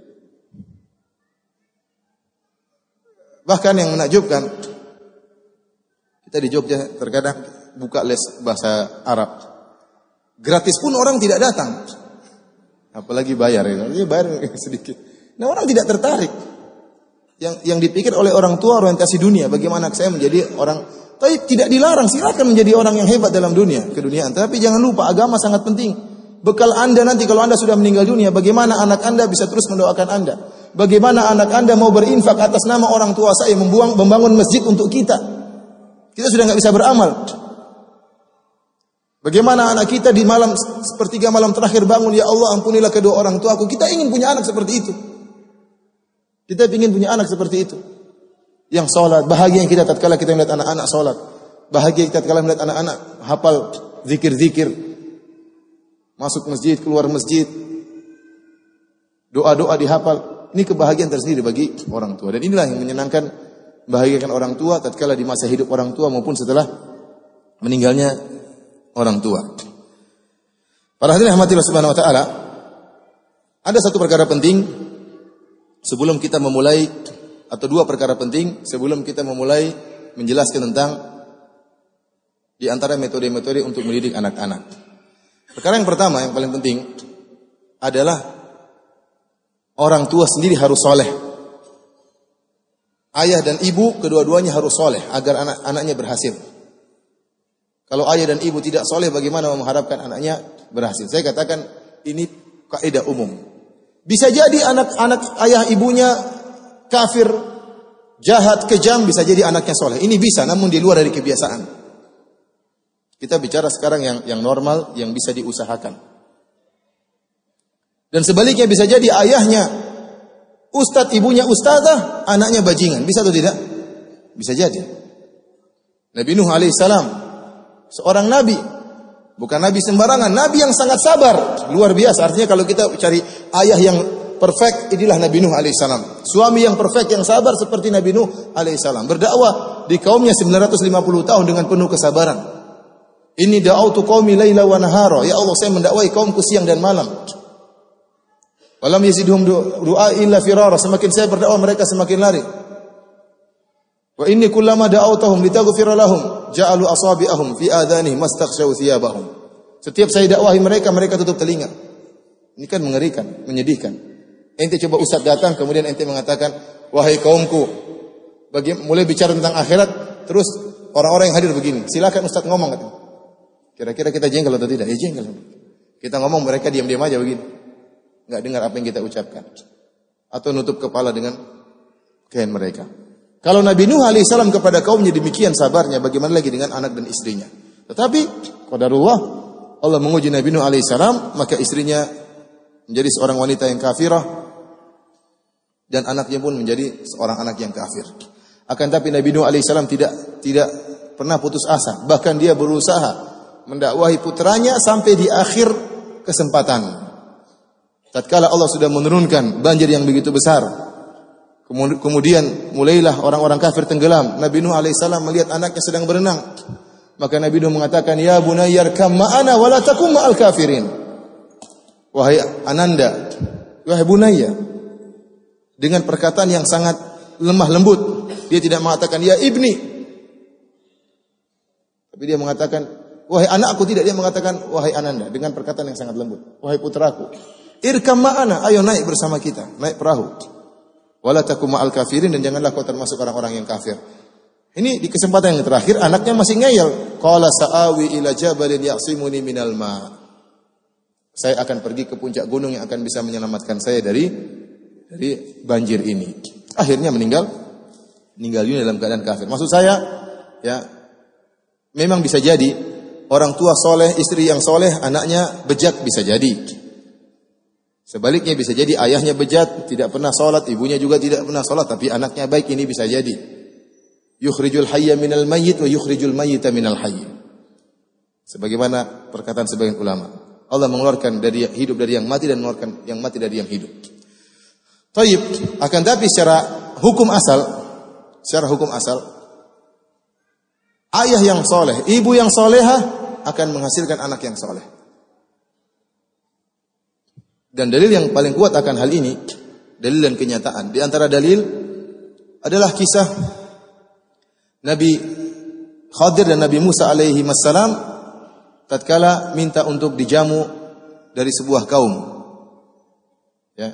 Bahkan yang menakjubkan, kita di Jogja terkadang buka les bahasa Arab. Gratis pun orang tidak datang. Apalagi bayar, ya bayar sedikit. Nah orang tidak tertarik. Yang yang dipikir oleh orang tua orientasi dunia, bagaimana saya menjadi orang, tapi tidak dilarang, silakan menjadi orang yang hebat dalam dunia, keduniaan. Tapi jangan lupa agama sangat penting. Bekal Anda nanti kalau Anda sudah meninggal dunia, bagaimana anak Anda bisa terus mendoakan Anda? Bagaimana anak Anda mau berinfak atas nama orang tua saya, membuang, membangun masjid untuk kita? Kita sudah nggak bisa beramal. Bagaimana anak kita di malam sepertiga malam terakhir bangun, ya Allah ampunilah kedua orang tuaku. Kita ingin punya anak seperti itu. Kita ingin punya anak seperti itu. Yang sholat, bahagia kita tatkala kita melihat anak-anak sholat. Bahagia kita tatkala melihat anak-anak hafal zikir-zikir. Masuk masjid, keluar masjid, doa-doa dihafal. Ini kebahagiaan tersendiri bagi orang tua. Dan inilah yang menyenangkan, bahagiakan orang tua tatkala di masa hidup orang tua maupun setelah meninggalnya orang tua. Para hadirin rahmatillah subhanahu wa ta'ala, ada satu perkara penting sebelum kita memulai, atau dua perkara penting sebelum kita memulai menjelaskan tentang di antara metode-metode untuk mendidik anak-anak. Perkara yang pertama, yang paling penting adalah orang tua sendiri harus soleh. Ayah dan ibu kedua-duanya harus soleh agar anak-anaknya berhasil. Kalau ayah dan ibu tidak soleh, bagaimana mengharapkan anaknya berhasil? Saya katakan ini kaidah umum. Bisa jadi anak-anak ayah ibunya kafir, jahat, kejam, bisa jadi anaknya soleh. Ini bisa, namun di luar dari kebiasaan. Kita bicara sekarang yang yang normal, yang bisa diusahakan. Dan sebaliknya bisa jadi ayahnya ustadz, ibunya ustadzah, anaknya bajingan. Bisa atau tidak? Bisa jadi. Nabi Nuh alaihissalam seorang nabi, bukan nabi sembarangan, nabi yang sangat sabar, luar biasa. Artinya kalau kita cari ayah yang perfect, inilah Nabi Nuh alaihissalam. Suami yang perfect, yang sabar seperti Nabi Nuh alaihissalam. Berdakwah di kaumnya sembilan ratus lima puluh tahun dengan penuh kesabaran. Inni da'autu qaumi laila wa nahara. Ya Allah, saya mendakwai kaumku siang dan malam. Walam yazidhum du'a illa firara. Semakin saya berdakwah, mereka semakin lari. Wa inni kullama da'awtahum litaghfira lahum ja'alu asabi'ahum fi adhanihim mastaghshaw thiyabahum. Setiap saya dakwahi mereka, mereka tutup telinga. Ini kan mengerikan, menyedihkan. Ente coba ustaz datang kemudian ente mengatakan, "Wahai kaumku," bagi mulai bicara tentang akhirat, terus orang-orang yang hadir begini, "Silakan ustaz ngomong," katanya. Kira-kira kita jengkel atau tidak? Ya jengkel. Kita ngomong, mereka diam-diam aja begini. Enggak dengar apa yang kita ucapkan. Atau nutup kepala dengan kain mereka. Kalau Nabi Nuh alaihissalam kepada kaumnya demikian sabarnya, bagaimana lagi dengan anak dan istrinya? Tetapi qadarullah, Allah menguji Nabi Nuh alaihissalam, maka istrinya menjadi seorang wanita yang kafirah dan anaknya pun menjadi seorang anak yang kafir. Akan tapi Nabi Nuh alaihissalam tidak tidak pernah putus asa, bahkan dia berusaha mendakwahi putranya sampai di akhir kesempatan. Tatkala Allah sudah menurunkan banjir yang begitu besar, kemudian mulailah orang-orang kafir tenggelam. Nabi Nuh alaihissalam melihat anaknya sedang berenang. Maka Nabi Nuh mengatakan, "Ya bunayya arkam ma'ana wa la takum ma'al kafirin." Wahai ananda, wahai bunayya, dengan perkataan yang sangat lemah lembut. Dia tidak mengatakan, "Ya ibni." Tapi dia mengatakan, "Wahai anakku." Tidak, dia mengatakan, "Wahai ananda," dengan perkataan yang sangat lembut. "Wahai putraku, irkam ma'ana, ayo naik bersama kita, naik perahu. Wala takum ma'al kafirin, dan janganlah kau termasuk orang-orang yang kafir." Ini di kesempatan yang terakhir anaknya masih ngeyel. Qala sa'awi ila jabalin ya'simuni minal ma'. Saya akan pergi ke puncak gunung yang akan bisa menyelamatkan saya dari dari banjir ini. Akhirnya meninggal meninggal dunia dalam keadaan kafir. Maksud saya, ya, memang bisa jadi orang tua soleh, istri yang soleh, anaknya bejat, bisa jadi. Sebaliknya bisa jadi ayahnya bejat, tidak pernah salat, ibunya juga tidak pernah salat, tapi anaknya baik, ini bisa jadi. Yukhrijul hayya minal mayyit wa yukhrijul mayyita minal hayy. Sebagaimana perkataan sebagian ulama, Allah mengeluarkan dari hidup dari yang mati dan mengeluarkan yang mati dari yang hidup. Taib, akan tapi secara hukum asal, secara hukum asal, ayah yang soleh, ibu yang solehah akan menghasilkan anak yang soleh. Dan dalil yang paling kuat akan hal ini, dalil dan kenyataan. Di antara dalil adalah kisah Nabi Khadir dan Nabi Musa alaihi wassalam tatkala minta untuk dijamu dari sebuah kaum. Ya.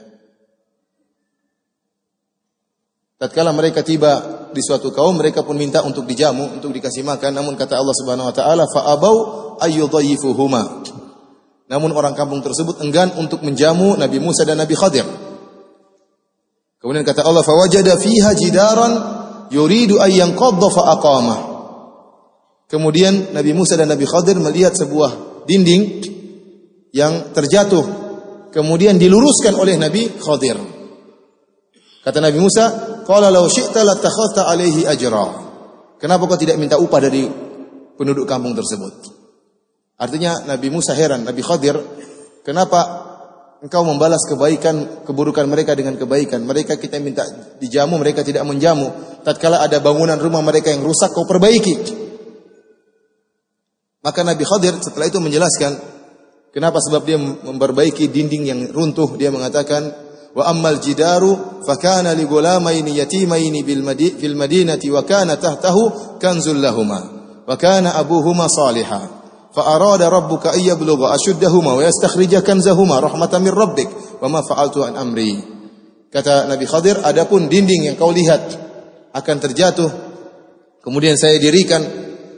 Tatkala mereka tiba di suatu kaum, mereka pun minta untuk dijamu, untuk dikasih makan, namun kata Allah Subhanahu wa taala, fa abau ayyudayyifuhuma. Namun orang kampung tersebut enggan untuk menjamu Nabi Musa dan Nabi Khadir. Kemudian kata Allah, fawajada fiha jidaran yuridu ay yanqadha fa aqamah. Kemudian Nabi Musa dan Nabi Khadir melihat sebuah dinding yang terjatuh, kemudian diluruskan oleh Nabi Khadir. Kata Nabi Musa, qala law syi'ta latakhadhta alaihi ajra. Kenapa kau tidak minta upah dari penduduk kampung tersebut? Artinya Nabi Musa heran, Nabi Khadir, kenapa engkau membalas kebaikan, keburukan mereka dengan kebaikan? Mereka kita minta dijamu, mereka tidak menjamu. Tatkala ada bangunan rumah mereka yang rusak, kau perbaiki. Maka Nabi Khadir setelah itu menjelaskan kenapa, sebab dia memperbaiki dinding yang runtuh. Dia mengatakan, wa ammal jidaru fakana li gulamaini yatimaini bil madi fil madinati wa kana tahtahu kanzul lahumā wa kana abuhuma salihah. فأراد ربك أن يبلغ أشدهما ويستخرج كنزهما رحمة من ربك وما فعلت عن أمري. Kata Nabi Khadir, adapun dinding yang kau lihat akan terjatuh, kemudian saya dirikan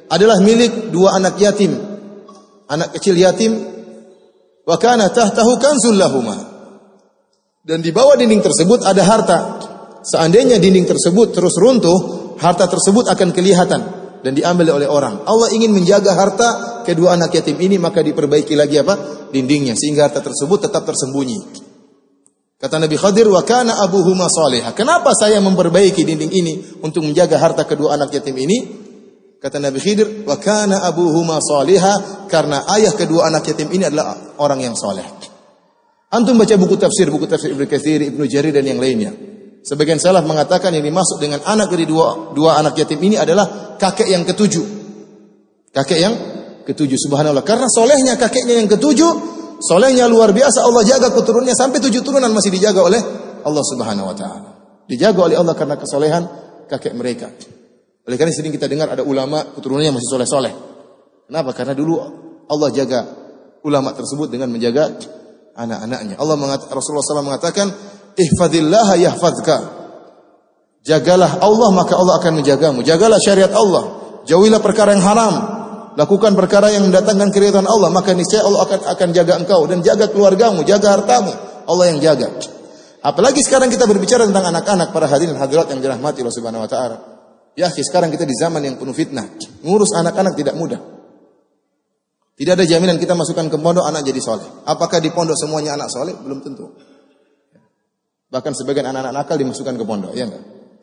adalah milik dua anak yatim. Anak kecil yatim, wa kana tahtahu kanzul lahuma. Dan di bawah dinding tersebut ada harta. Seandainya dinding tersebut terus runtuh, harta tersebut akan kelihatan dan diambil oleh orang. Allah ingin menjaga harta kedua anak yatim ini, maka diperbaiki lagi apa? Dindingnya, sehingga harta tersebut tetap tersembunyi. Kata Nabi Khadir, wa kana abuhuma salihah. Kenapa saya memperbaiki dinding ini untuk menjaga harta kedua anak yatim ini? Kata Nabi Khidir, wa kana abuhuma salihah, karena ayah kedua anak yatim ini adalah orang yang saleh. Antum baca buku tafsir, buku tafsir Ibnu Katsir, Ibnu Jarir dan yang lainnya. Sebagian salaf mengatakan yang dimaksud dengan anak dari dua, dua anak yatim ini adalah kakek yang ketujuh. Kakek yang ketujuh, subhanallah. Karena solehnya kakeknya yang ketujuh, solehnya luar biasa, Allah jaga keturunannya sampai tujuh turunan masih dijaga oleh Allah Subhanahu wa taala. Dijaga oleh Allah karena kesolehan kakek mereka. Oleh karena sering kita dengar ada ulama keturunannya masih soleh-soleh. Kenapa? Karena dulu Allah jaga ulama tersebut dengan menjaga anak-anaknya. Allah mengatakan, Rasulullah shallallahu alaihi wasallam mengatakan, ihfadillah yahfadzka. Jagalah Allah maka Allah akan menjagamu. Jagalah syariat Allah. Jauhilah perkara yang haram. Lakukan perkara yang mendatangkan keridhaan Allah, maka niscaya Allah akan akan jaga engkau, dan jaga keluargamu, jaga hartamu. Allah yang jaga. Apalagi sekarang kita berbicara tentang anak-anak, para hadirin hadirat yang dirahmati Allah Subhanahu wa taala. Ya, sekarang kita di zaman yang penuh fitnah. Ngurus anak-anak tidak mudah. Tidak ada jaminan kita masukkan ke pondok anak jadi soleh. Apakah di pondok semuanya anak soleh? Belum tentu. Bahkan sebagian anak-anak nakal dimasukkan ke pondok, ya enggak?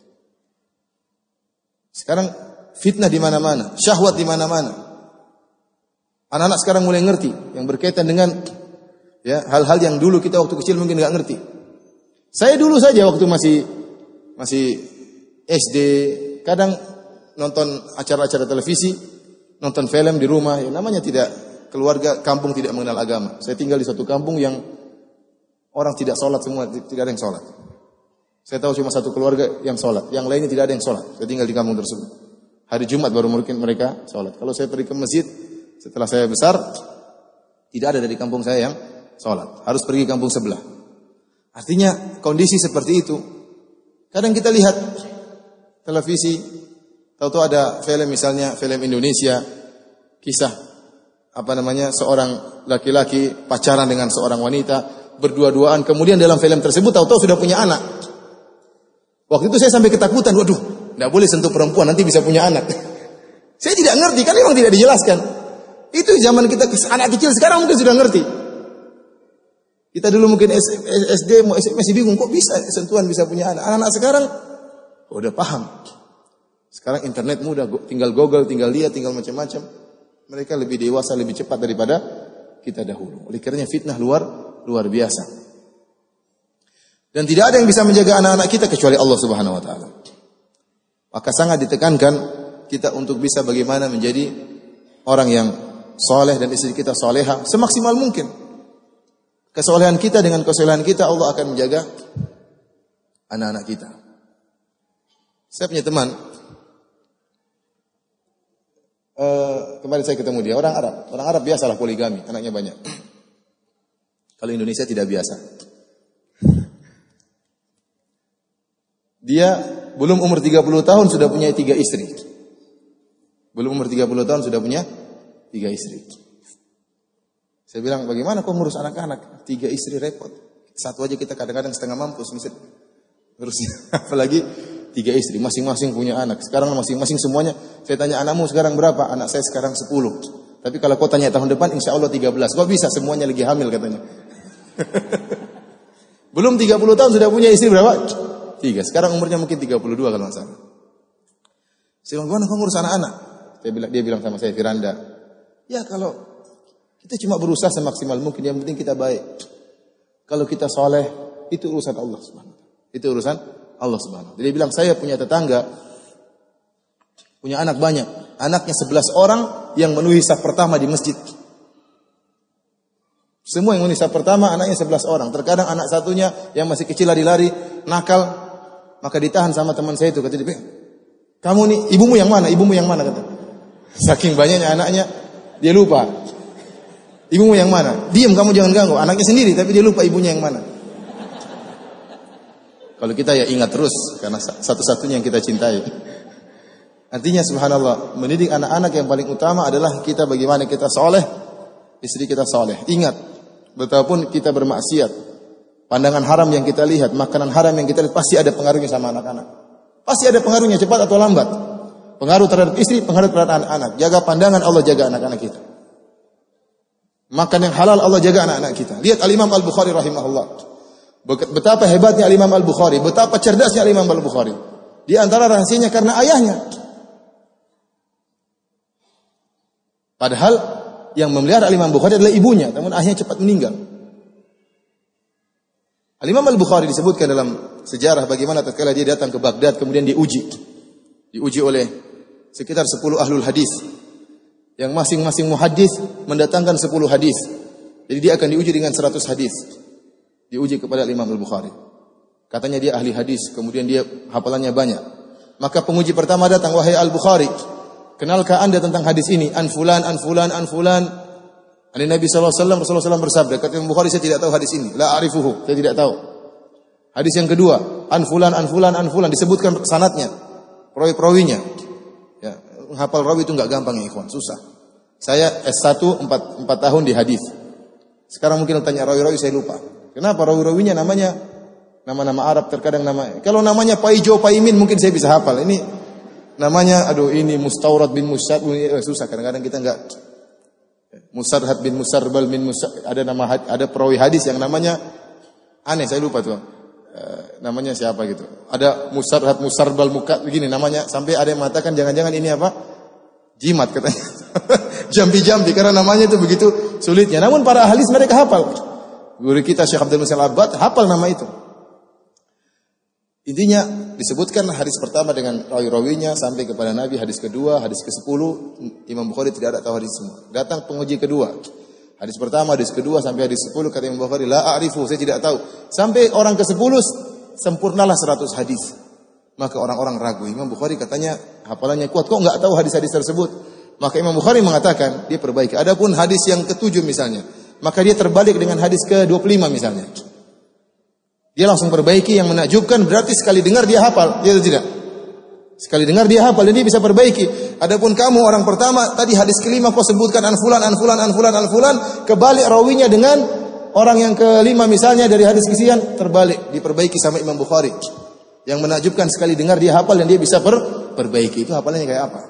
Sekarang fitnah di mana-mana, syahwat di mana-mana. Anak-anak sekarang mulai ngerti yang berkaitan dengan ya hal-hal yang dulu kita waktu kecil mungkin enggak ngerti. Saya dulu saja waktu masih masih S D, kadang nonton acara-acara televisi, nonton film di rumah, ya namanya tidak keluarga kampung tidak mengenal agama. Saya tinggal di satu kampung yang orang tidak sholat semua, tidak ada yang sholat. Saya tahu cuma satu keluarga yang sholat, yang lainnya tidak ada yang sholat. Saya tinggal di kampung tersebut. Hari Jumat baru mungkin mereka sholat. Kalau saya pergi ke masjid, setelah saya besar, tidak ada dari kampung saya yang sholat. Harus pergi kampung sebelah. Artinya kondisi seperti itu. Kadang kita lihat televisi, tahu-tahu ada film misalnya film Indonesia, kisah apa namanya seorang laki-laki pacaran dengan seorang wanita, berdua-duaan, kemudian dalam film tersebut tahu-tahu sudah punya anak. Waktu itu saya sampai ketakutan, waduh, tidak boleh sentuh perempuan, nanti bisa punya anak. Saya tidak ngerti, kan memang tidak dijelaskan. Itu zaman kita anak kecil, sekarang mungkin sudah ngerti. Kita dulu mungkin S D masih bingung, kok bisa sentuhan bisa punya anak. Anak-anak sekarang oh, udah paham. Sekarang internet mudah, tinggal Google, tinggal lihat, tinggal macam-macam. Mereka lebih dewasa, lebih cepat daripada kita dahulu. Oleh karenanya fitnah luar luar biasa. Dan tidak ada yang bisa menjaga anak-anak kita kecuali Allah Subhanahu wa taala. Maka sangat ditekankan kita untuk bisa bagaimana menjadi orang yang soleh dan istri kita soleha semaksimal mungkin. Kesolehan kita dengan kesolehan kita Allah akan menjaga anak-anak kita. Saya punya teman, uh, kemarin saya ketemu dia, orang Arab. Orang Arab biasalah poligami, anaknya banyak. Kalau Indonesia tidak biasa. Dia belum umur tiga puluh tahun sudah punya tiga istri. Belum umur tiga puluh tahun sudah punya tiga istri. Saya bilang, bagaimana kau ngurus anak-anak? Tiga istri repot. Satu aja kita kadang-kadang setengah mampus. Ngurusnya. Apalagi tiga istri, masing-masing punya anak. Sekarang masing-masing semuanya, saya tanya anakmu sekarang berapa? Anak saya sekarang sepuluh. Tapi kalau kau tanya tahun depan, insya Allah tiga belas. Kok bisa? Semuanya lagi hamil katanya. Belum tiga puluh tahun sudah punya istri berapa? Tiga. Sekarang umurnya mungkin tiga puluh dua kalau nggak salah. Saya bilang, gimana kau ngurus anak-anak? Dia bilang, dia bilang sama saya, Firanda, ya kalau kita cuma berusaha semaksimal mungkin, yang penting kita baik. Kalau kita soleh, itu urusan Allah Subhanahu wa taala. Itu urusan Allah Subhanahu wa taala. Dia bilang, saya punya tetangga, punya anak banyak. Anaknya sebelas orang yang memenuhi saf pertama di masjid. Semua yang memenuhi saf pertama, anaknya sebelas orang. Terkadang anak satunya yang masih kecil lari-lari, nakal, maka ditahan sama teman saya itu. Kata dia, kamu nih, ibumu yang mana? Ibumu yang mana? Kata. Saking banyaknya anaknya, dia lupa. Ibumu yang mana? Diam, kamu jangan ganggu. Anaknya sendiri, tapi dia lupa ibunya yang mana. Kalau kita ya ingat terus, karena satu-satunya yang kita cintai. Artinya subhanallah, mendidik anak-anak yang paling utama adalah kita bagaimana kita soleh, istri kita soleh. Ingat, betapapun kita bermaksiat, pandangan haram yang kita lihat, makanan haram yang kita lihat, pasti ada pengaruhnya sama anak-anak. Pasti ada pengaruhnya cepat atau lambat. Pengaruh terhadap istri, pengaruh terhadap anak-anak. Jaga pandangan, Allah jaga anak-anak kita. Makan yang halal, Allah jaga anak-anak kita. Lihat Al-Imam Al-Bukhari rahimahullah. Betapa hebatnya Al-Imam Al-Bukhari, betapa cerdasnya Al-Imam Al-Bukhari. Di antara rahasianya karena ayahnya. Padahal yang memelihara Al-Imam Bukhari adalah ibunya, namun ayahnya cepat meninggal. Al-Imam Al-Bukhari disebutkan dalam sejarah bagaimana tatkala dia datang ke Baghdad kemudian diuji. Diuji oleh sekitar sepuluh ahlul hadis. Yang masing-masing muhaddis mendatangkan sepuluh hadis. Jadi dia akan diuji dengan seratus hadis. Diuji kepada Al-Imam Al-Bukhari. Katanya dia ahli hadis, kemudian dia hafalannya banyak. Maka penguji pertama datang, wahai Al-Bukhari, kenalkah anda tentang hadis ini? An fulan, an fulan, an fulan. Ani Nabi sallallahu alaihi wasallam, Rasulullah sallallahu alaihi wasallam bersabda, kata Imam Bukhari, saya tidak tahu hadis ini. La a'rifuhu, saya tidak tahu. Hadis yang kedua, an fulan, an fulan, an fulan, disebutkan sanadnya, perawi-perawinya. Ya, hafal rawi itu enggak gampang ya ikhwan, susah. Saya S satu empat, empat tahun di hadis. Sekarang mungkin tanya rawi-rawi saya lupa. Kenapa rawi-rawinya namanya nama-nama Arab, terkadang nama. Kalau namanya Paijo, Paimin mungkin saya bisa hafal. Ini namanya, aduh ini Mustawrad bin Musad, susah kadang-kadang kita enggak. Musarhad bin Musarbal bin Musar, ada nama ada perawi hadis yang namanya aneh, saya lupa tuh. E, namanya siapa gitu. Ada Musarhad Musarbal Muka begini namanya, sampai ada yang mengatakan jangan-jangan ini apa? Jimat katanya. Jambi-jambi karena namanya itu begitu sulitnya. Namun para ahli mereka hafal. Guru kita Syekh Abdul Muhsin Al-Abbad hafal nama itu. Intinya disebutkan hadis pertama dengan rawi-rawinya sampai kepada Nabi, hadis kedua, hadis kesepuluh, Imam Bukhari tidak ada tahu hadis semua. Datang penguji kedua. Hadis pertama, hadis kedua sampai hadis sepuluh, kata Imam Bukhari, la a'rifu, saya tidak tahu. Sampai orang ke sepuluh sempurnalah seratus hadis. Maka orang-orang ragu. Imam Bukhari katanya hafalannya kuat, kok enggak tahu hadis-hadis tersebut? Maka Imam Bukhari mengatakan, dia perbaiki. Adapun hadis yang ketujuh misalnya, maka dia terbalik dengan hadis ke dua puluh lima misalnya. Dia langsung perbaiki, yang menakjubkan berarti sekali dengar dia hafal, dia tidak. Sekali dengar dia hafal dan dia bisa perbaiki. Adapun kamu orang pertama tadi hadis kelima kau sebutkan an fulan an fulan an fulan an fulan, kebalik rawinya dengan orang yang kelima misalnya dari hadis kesian, terbalik, diperbaiki sama Imam Bukhari. Yang menakjubkan sekali dengar dia hafal dan dia bisa per perbaiki. Itu hafalannya kayak apa?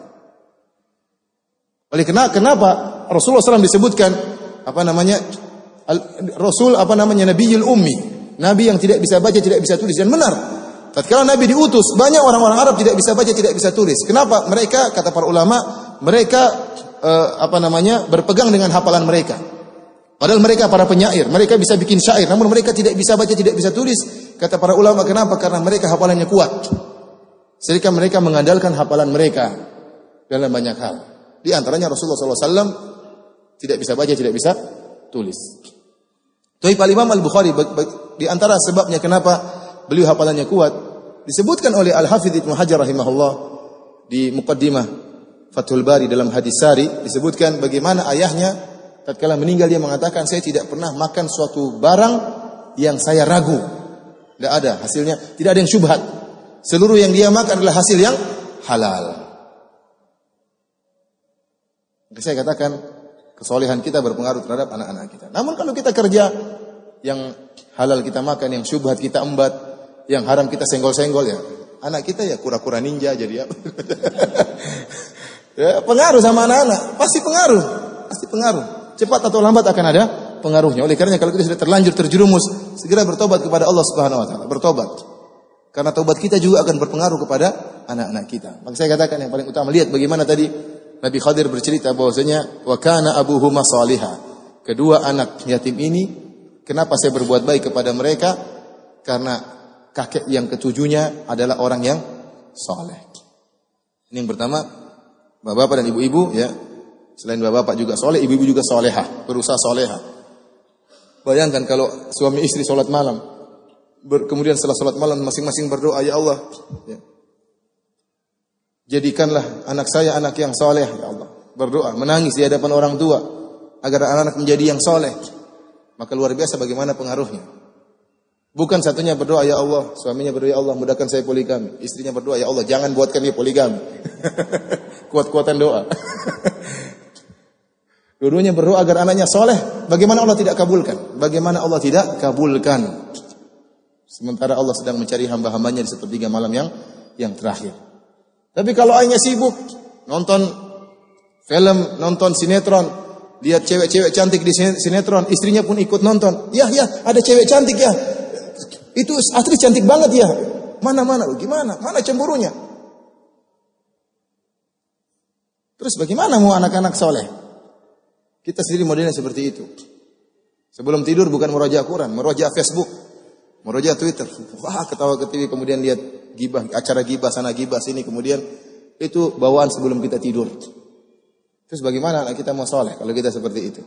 Oleh kenapa, kenapa Rasulullah shallallahu alaihi wasallam disebutkan apa namanya Rasul apa namanya Nabiyul Ummi. Nabi yang tidak bisa baca, tidak bisa tulis. Dan benar. Tatkala Nabi diutus, banyak orang-orang Arab tidak bisa baca, tidak bisa tulis. Kenapa? Mereka, kata para ulama, mereka eh, apa namanya berpegang dengan hafalan mereka. Padahal mereka para penyair, mereka bisa bikin syair, namun mereka tidak bisa baca, tidak bisa tulis. Kata para ulama, kenapa? Karena mereka hafalannya kuat. Sehingga mereka mengandalkan hafalan mereka dalam banyak hal. Di antaranya Rasulullah sallallahu alaihi wasallam tidak bisa baca, tidak bisa tulis. Tapi Pak Imam Al-Bukhari, di antara sebabnya kenapa beliau hafalannya kuat, disebutkan oleh Al-Hafidz Ibnu Hajar rahimahullah di Muqaddimah Fathul Bari dalam hadis sari, disebutkan bagaimana ayahnya tatkala meninggal dia mengatakan, saya tidak pernah makan suatu barang yang saya ragu. Tidak ada hasilnya, tidak ada yang syubhat. Seluruh yang dia makan adalah hasil yang halal. Maka saya katakan, kesolehan kita berpengaruh terhadap anak-anak kita. Namun kalau kita kerja, yang halal kita makan, yang syubhat kita embat, yang haram kita senggol-senggol, ya anak kita ya kura-kura ninja jadi ya. Ya pengaruh sama anak-anak, pasti pengaruh, pasti pengaruh. Cepat atau lambat akan ada pengaruhnya. Oleh karena kalau kita sudah terlanjur terjerumus, segera bertobat kepada Allah Subhanahu wa taala, bertobat. Karena taubat kita juga akan berpengaruh kepada anak-anak kita. Maka saya katakan yang paling utama, lihat bagaimana tadi Nabi Khadir bercerita bahwasanya wa kana abuhuma salihah. Kedua anak yatim ini, kenapa saya berbuat baik kepada mereka? Karena kakek yang ketujuhnya adalah orang yang saleh. Ini yang pertama, bapak-bapak dan ibu-ibu ya. Selain bapak-bapak juga saleh, ibu-ibu juga salehah, berusaha salehah. Bayangkan kalau suami istri salat malam, ber, kemudian setelah salat malam masing-masing berdoa, ya Allah, ya, jadikanlah anak saya anak yang soleh, ya Allah. Berdoa, menangis di hadapan orang tua agar anak-anak menjadi yang soleh. Maka luar biasa bagaimana pengaruhnya. Bukan satunya berdoa, ya Allah, suaminya berdoa, ya Allah, mudahkan saya poligami. Istrinya berdoa, ya Allah, jangan buatkan dia poligami. Kuat-kuatan doa. Dua-duanya berdoa agar anaknya soleh. Bagaimana Allah tidak kabulkan? Bagaimana Allah tidak kabulkan? Sementara Allah sedang mencari hamba-hambanya di sepertiga malam yang yang terakhir. Tapi kalau ayahnya sibuk nonton film, nonton sinetron, lihat cewek-cewek cantik di sinetron, istrinya pun ikut nonton. Ya, ya, ada cewek cantik ya. Itu aktris cantik banget ya. Mana-mana, gimana? Mana cemburunya? Terus bagaimana mau anak-anak soleh? Kita sendiri modelnya seperti itu. Sebelum tidur bukan merojak Quran, merojak Facebook, merojak Twitter. Wah, ketawa-ketiwi, kemudian lihat gibah, acara gibah sana, gibah sini, kemudian itu bawaan sebelum kita tidur. Terus bagaimana anak kita mau soleh kalau kita seperti itu?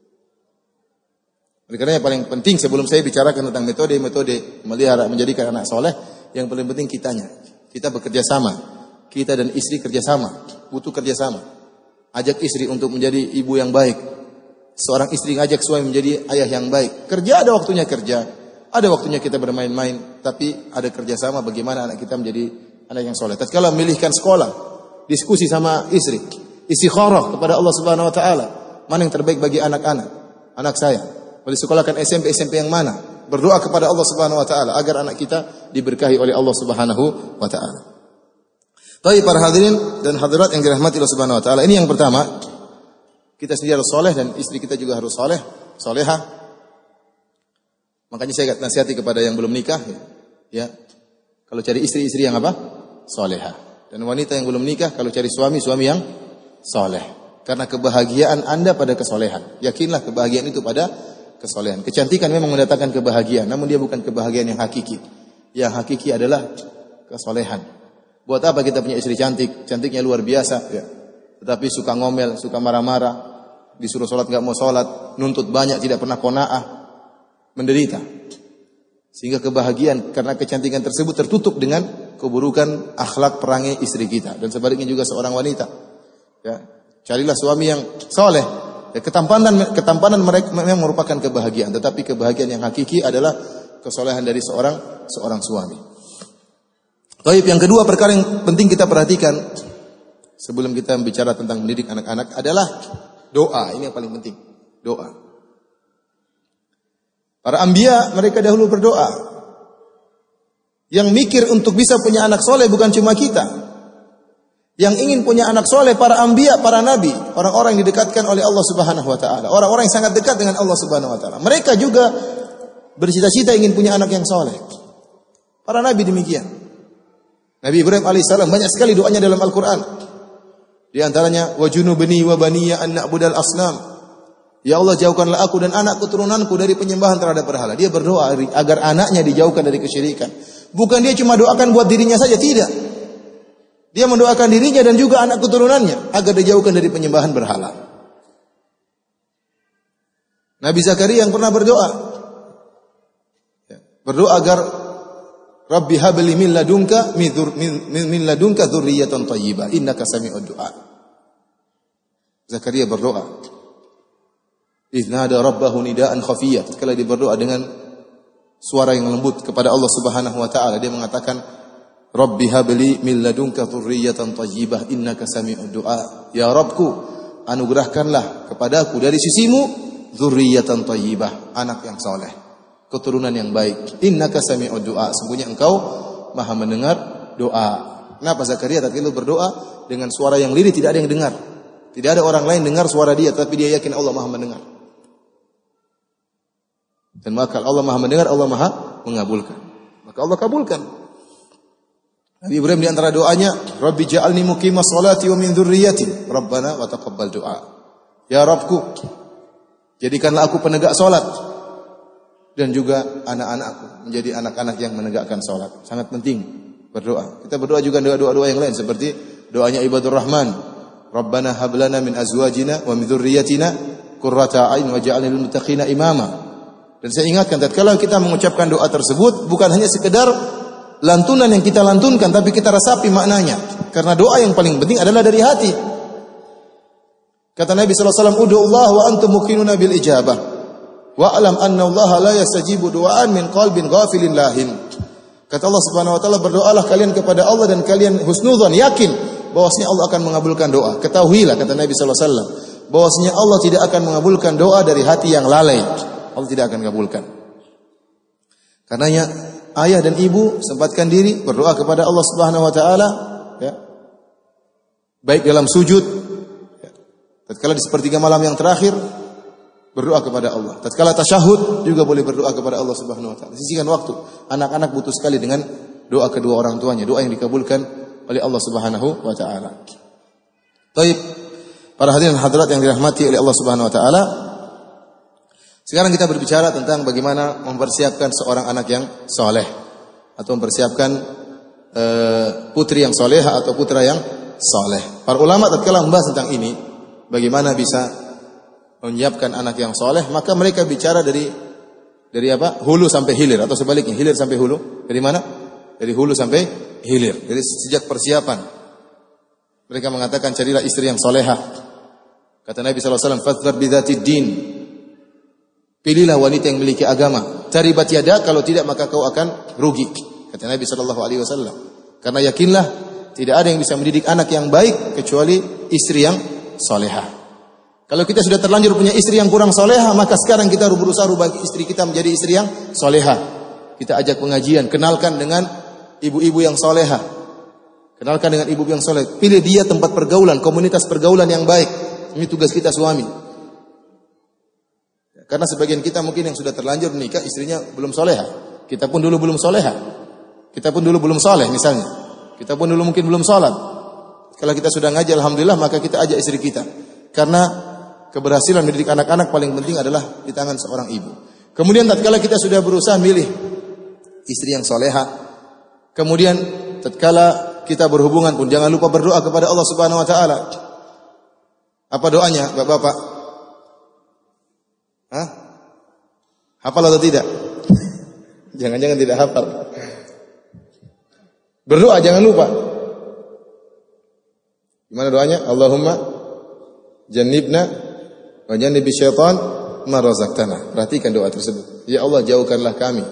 Oleh karena yang paling penting sebelum saya bicarakan tentang metode-metode melihara menjadikan anak soleh, yang paling penting kitanya. Kita bekerja sama. Kita dan istri kerja sama. Butuh kerja sama. Ajak istri untuk menjadi ibu yang baik. Seorang istri ngajak suami menjadi ayah yang baik. Kerja ada waktunya kerja. Ada waktunya kita bermain-main. Tapi ada kerja sama bagaimana anak kita menjadi anak yang soleh. Tatkala memilihkan sekolah, diskusi sama istri. Istikharah kepada Allah Subhanahu Wa Taala. Mana yang terbaik bagi anak-anak? Anak saya. Mau disekolahkan S M P, S M P yang mana? Berdoa kepada Allah Subhanahu Wa Taala agar anak kita diberkahi oleh Allah Subhanahu Wa Taala. Baik para hadirin dan hadirat yang dirahmati Allah Subhanahu Wa Taala. Ini yang pertama, kita sendiri harus soleh dan istri kita juga harus soleh, soleha. Makanya saya nasihati kepada yang belum nikah, ya, kalau cari istri-istri yang apa? Soleha. Dan wanita yang belum nikah, kalau cari suami, suami yang soleh. Karena kebahagiaan Anda pada kesolehan. Yakinlah kebahagiaan itu pada kesolehan. Kecantikan memang mendatangkan kebahagiaan, namun dia bukan kebahagiaan yang hakiki. Yang hakiki adalah kesolehan. Buat apa kita punya istri cantik? Cantiknya luar biasa, ya. Tetapi suka ngomel, suka marah-marah, disuruh sholat nggak mau sholat, nuntut banyak, tidak pernah qanaah, menderita. Sehingga kebahagiaan karena kecantikan tersebut tertutup dengan keburukan akhlak perangai istri kita. Dan sebaliknya juga seorang wanita. Ya, carilah suami yang soleh. Ya, ketampanan ketampanan mereka memang merupakan kebahagiaan, tetapi kebahagiaan yang hakiki adalah kesolehan dari seorang seorang suami. Baik, yang kedua perkara yang penting kita perhatikan sebelum kita bicara tentang mendidik anak-anak adalah doa. Ini yang paling penting, doa. Para anbiya mereka dahulu berdoa. Yang mikir untuk bisa punya anak soleh bukan cuma kita. Yang ingin punya anak soleh para anbiya, para nabi, orang-orang yang didekatkan oleh Allah Subhanahu Wa Taala, orang-orang yang sangat dekat dengan Allah Subhanahu Wa Taala. Mereka juga bercita-cita ingin punya anak yang soleh. Para nabi demikian. Nabi Ibrahim alaihissalam banyak sekali doanya dalam Al-Quran. Di antaranya, wa junubni wa baniya an na'budal asnam. Ya Allah, jauhkanlah aku dan anak keturunanku dari penyembahan terhadap berhala. Dia berdoa agar anaknya dijauhkan dari kesyirikan. Bukan dia cuma doakan buat dirinya saja, tidak. Dia mendoakan dirinya dan juga anak keturunannya agar dijauhkan dari penyembahan berhala. Nabi Zakaria yang pernah berdoa, berdoa agar Rabbi habli min ladunka min, min, min ladunka dzurriyyatan thayyibah innaka sami'ud du'a. Zakaria berdoa. Idz nada rabbahu nidaan khafiyya. Ketika dia berdoa dengan suara yang lembut kepada Allah Subhanahu wa taala, dia mengatakan Rabbi habli min ladunka dzurriyyatan thayyibah innaka sami'ud du'a. Ya Rabbku, anugerahkanlah kepadaku dari sisimu dzurriyyatan thayyibah, anak yang saleh, keturunan yang baik. Innaka sami'ud du'a, sungguhnya engkau maha mendengar doa. Kenapa Zakaria tatkala berdoa dengan suara yang lirih, tidak ada yang dengar. Tidak ada orang lain dengar suara dia, tapi dia yakin Allah maha mendengar. Dan maka Allah maha mendengar, Allah maha mengabulkan. Maka Allah kabulkan. Nabi Ibrahim di antara doanya, Rabbi ja'alni muqimas salati wa min dzurriyyati, Rabbana wa taqabbal du'a. Ya Rabbku, jadikanlah aku penegak salat dan juga anak-anakku menjadi anak-anak yang menegakkan salat. Sangat penting berdoa. Kita berdoa juga doa-doa yang lain seperti doanya ibadur Rahman, Rabbana hab lana min azwajina wa min dzurriyyatina qurrata a'yun waj'alna lil muttaqina imama. Dan saya ingatkan tatkala kita mengucapkan doa tersebut bukan hanya sekedar lantunan yang kita lantunkan, tapi kita resapi maknanya. Karena doa yang paling penting adalah dari hati. Kata Nabi sallallahu alaihi wasallam, "Ud'u Allah wa antum muqinuna bil ijabah." Wa'lam anna Allah la yastajibu du'aan min qalbin ghafilin lahin. Kata Allah Subhanahu wa taala, berdoalah kalian kepada Allah dan kalian husnudzon, yakin bahwasanya Allah akan mengabulkan doa. Ketahuilah, kata Nabi sallallahu alaihi wasallam, bahwasanya Allah tidak akan mengabulkan doa dari hati yang lalai. Allah tidak akan mengabulkan. Karenanya ayah dan ibu sempatkan diri berdoa kepada Allah Subhanahu wa taala, ya. Baik dalam sujud, ya. Tatkala di sepertiga malam yang terakhir berdoa kepada Allah. Tatkala tasyahud juga boleh berdoa kepada Allah Subhanahu wa taala. Sisihkan waktu. Anak-anak butuh sekali dengan doa kedua orang tuanya, doa yang dikabulkan oleh Allah Subhanahu wa taala. Baik, para hadirin hadirat yang dirahmati oleh Allah Subhanahu wa taala. Sekarang kita berbicara tentang bagaimana mempersiapkan seorang anak yang soleh, atau mempersiapkan uh, putri yang soleha atau putra yang soleh. Para ulama tatkala membahas tentang ini, bagaimana bisa menyiapkan anak yang soleh, maka mereka bicara dari dari apa? Hulu sampai hilir, atau sebaliknya, hilir sampai hulu. Dari mana? Dari hulu sampai hilir. Dari sejak persiapan. Mereka mengatakan carilah istri yang soleha. Kata Nabi sallallahu alaihi wasallam, "Fadhfar bidzatid din." Pilihlah wanita yang memiliki agama. Taribat yada, kalau tidak maka kau akan rugi. Kata Nabi sallallahu alaihi wasallam. Karena yakinlah tidak ada yang bisa mendidik anak yang baik kecuali istri yang soleha. Kalau kita sudah terlanjur punya istri yang kurang soleha, maka sekarang kita harus berusaha rubah istri kita menjadi istri yang soleha. Kita ajak pengajian, kenalkan dengan ibu-ibu yang soleha. Kenalkan dengan ibu yang soleh. Pilih dia tempat pergaulan, komunitas pergaulan yang baik. Ini tugas kita suami. Karena sebagian kita mungkin yang sudah terlanjur menikah, istrinya belum soleha. Kita pun dulu belum soleha. Kita pun dulu belum soleh misalnya. Kita pun dulu mungkin belum sholat. Kalau kita sudah ngaji, alhamdulillah, maka kita ajak istri kita. Karena keberhasilan mendidik anak-anak paling penting adalah di tangan seorang ibu. Kemudian tatkala kita sudah berusaha milih istri yang soleha, kemudian tatkala kita berhubungan pun jangan lupa berdoa kepada Allah Subhanahu wa taala. Apa doanya, Bapak-bapak? Hah? Hafal atau tidak? Jangan-jangan tidak hafal. Berdoa jangan lupa. Gimana doanya? Allahumma jannibna wa jannibi syaitan ma razaqtana. Perhatikan doa tersebut. Ya Allah, jauhkanlah kami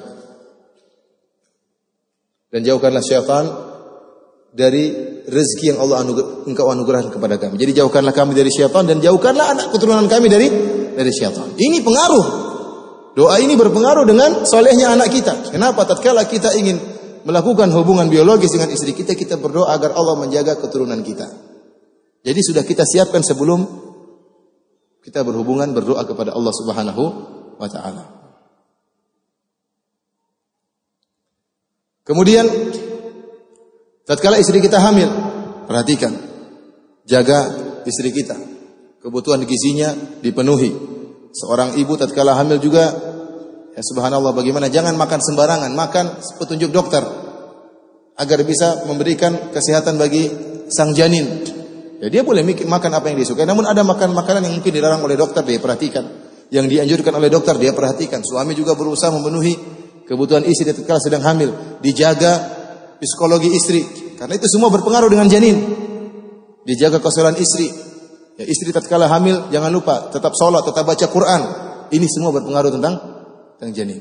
dan jauhkanlah syaitan dari rezeki yang Allah anugerah, engkau anugerahkan kepada kami. Jadi jauhkanlah kami dari syaitan dan jauhkanlah anak keturunan kami dari dari syaitan. Ini pengaruh. Doa ini berpengaruh dengan solehnya anak kita. Kenapa? Tatkala kita ingin melakukan hubungan biologis dengan istri kita, kita berdoa agar Allah menjaga keturunan kita. Jadi sudah kita siapkan sebelum kita berhubungan, berdoa kepada Allah Subhanahu wa taala. Kemudian tatkala istri kita hamil, perhatikan, jaga istri kita. Kebutuhan gizinya dipenuhi. Seorang ibu tatkala hamil juga, ya subhanallah, bagaimana jangan makan sembarangan, makan petunjuk dokter agar bisa memberikan kesehatan bagi sang janin. Ya, dia boleh makan apa yang dia suka, namun ada makan makanan yang mungkin dilarang oleh dokter, dia perhatikan. Yang dianjurkan oleh dokter dia perhatikan. Suami juga berusaha memenuhi kebutuhan istri tatkala sedang hamil, dijaga psikologi istri, karena itu semua berpengaruh dengan janin. Dijaga kesolehan istri. Ya, istri tatkala hamil jangan lupa tetap sholat, tetap baca Quran. Ini semua berpengaruh tentang tentang janin.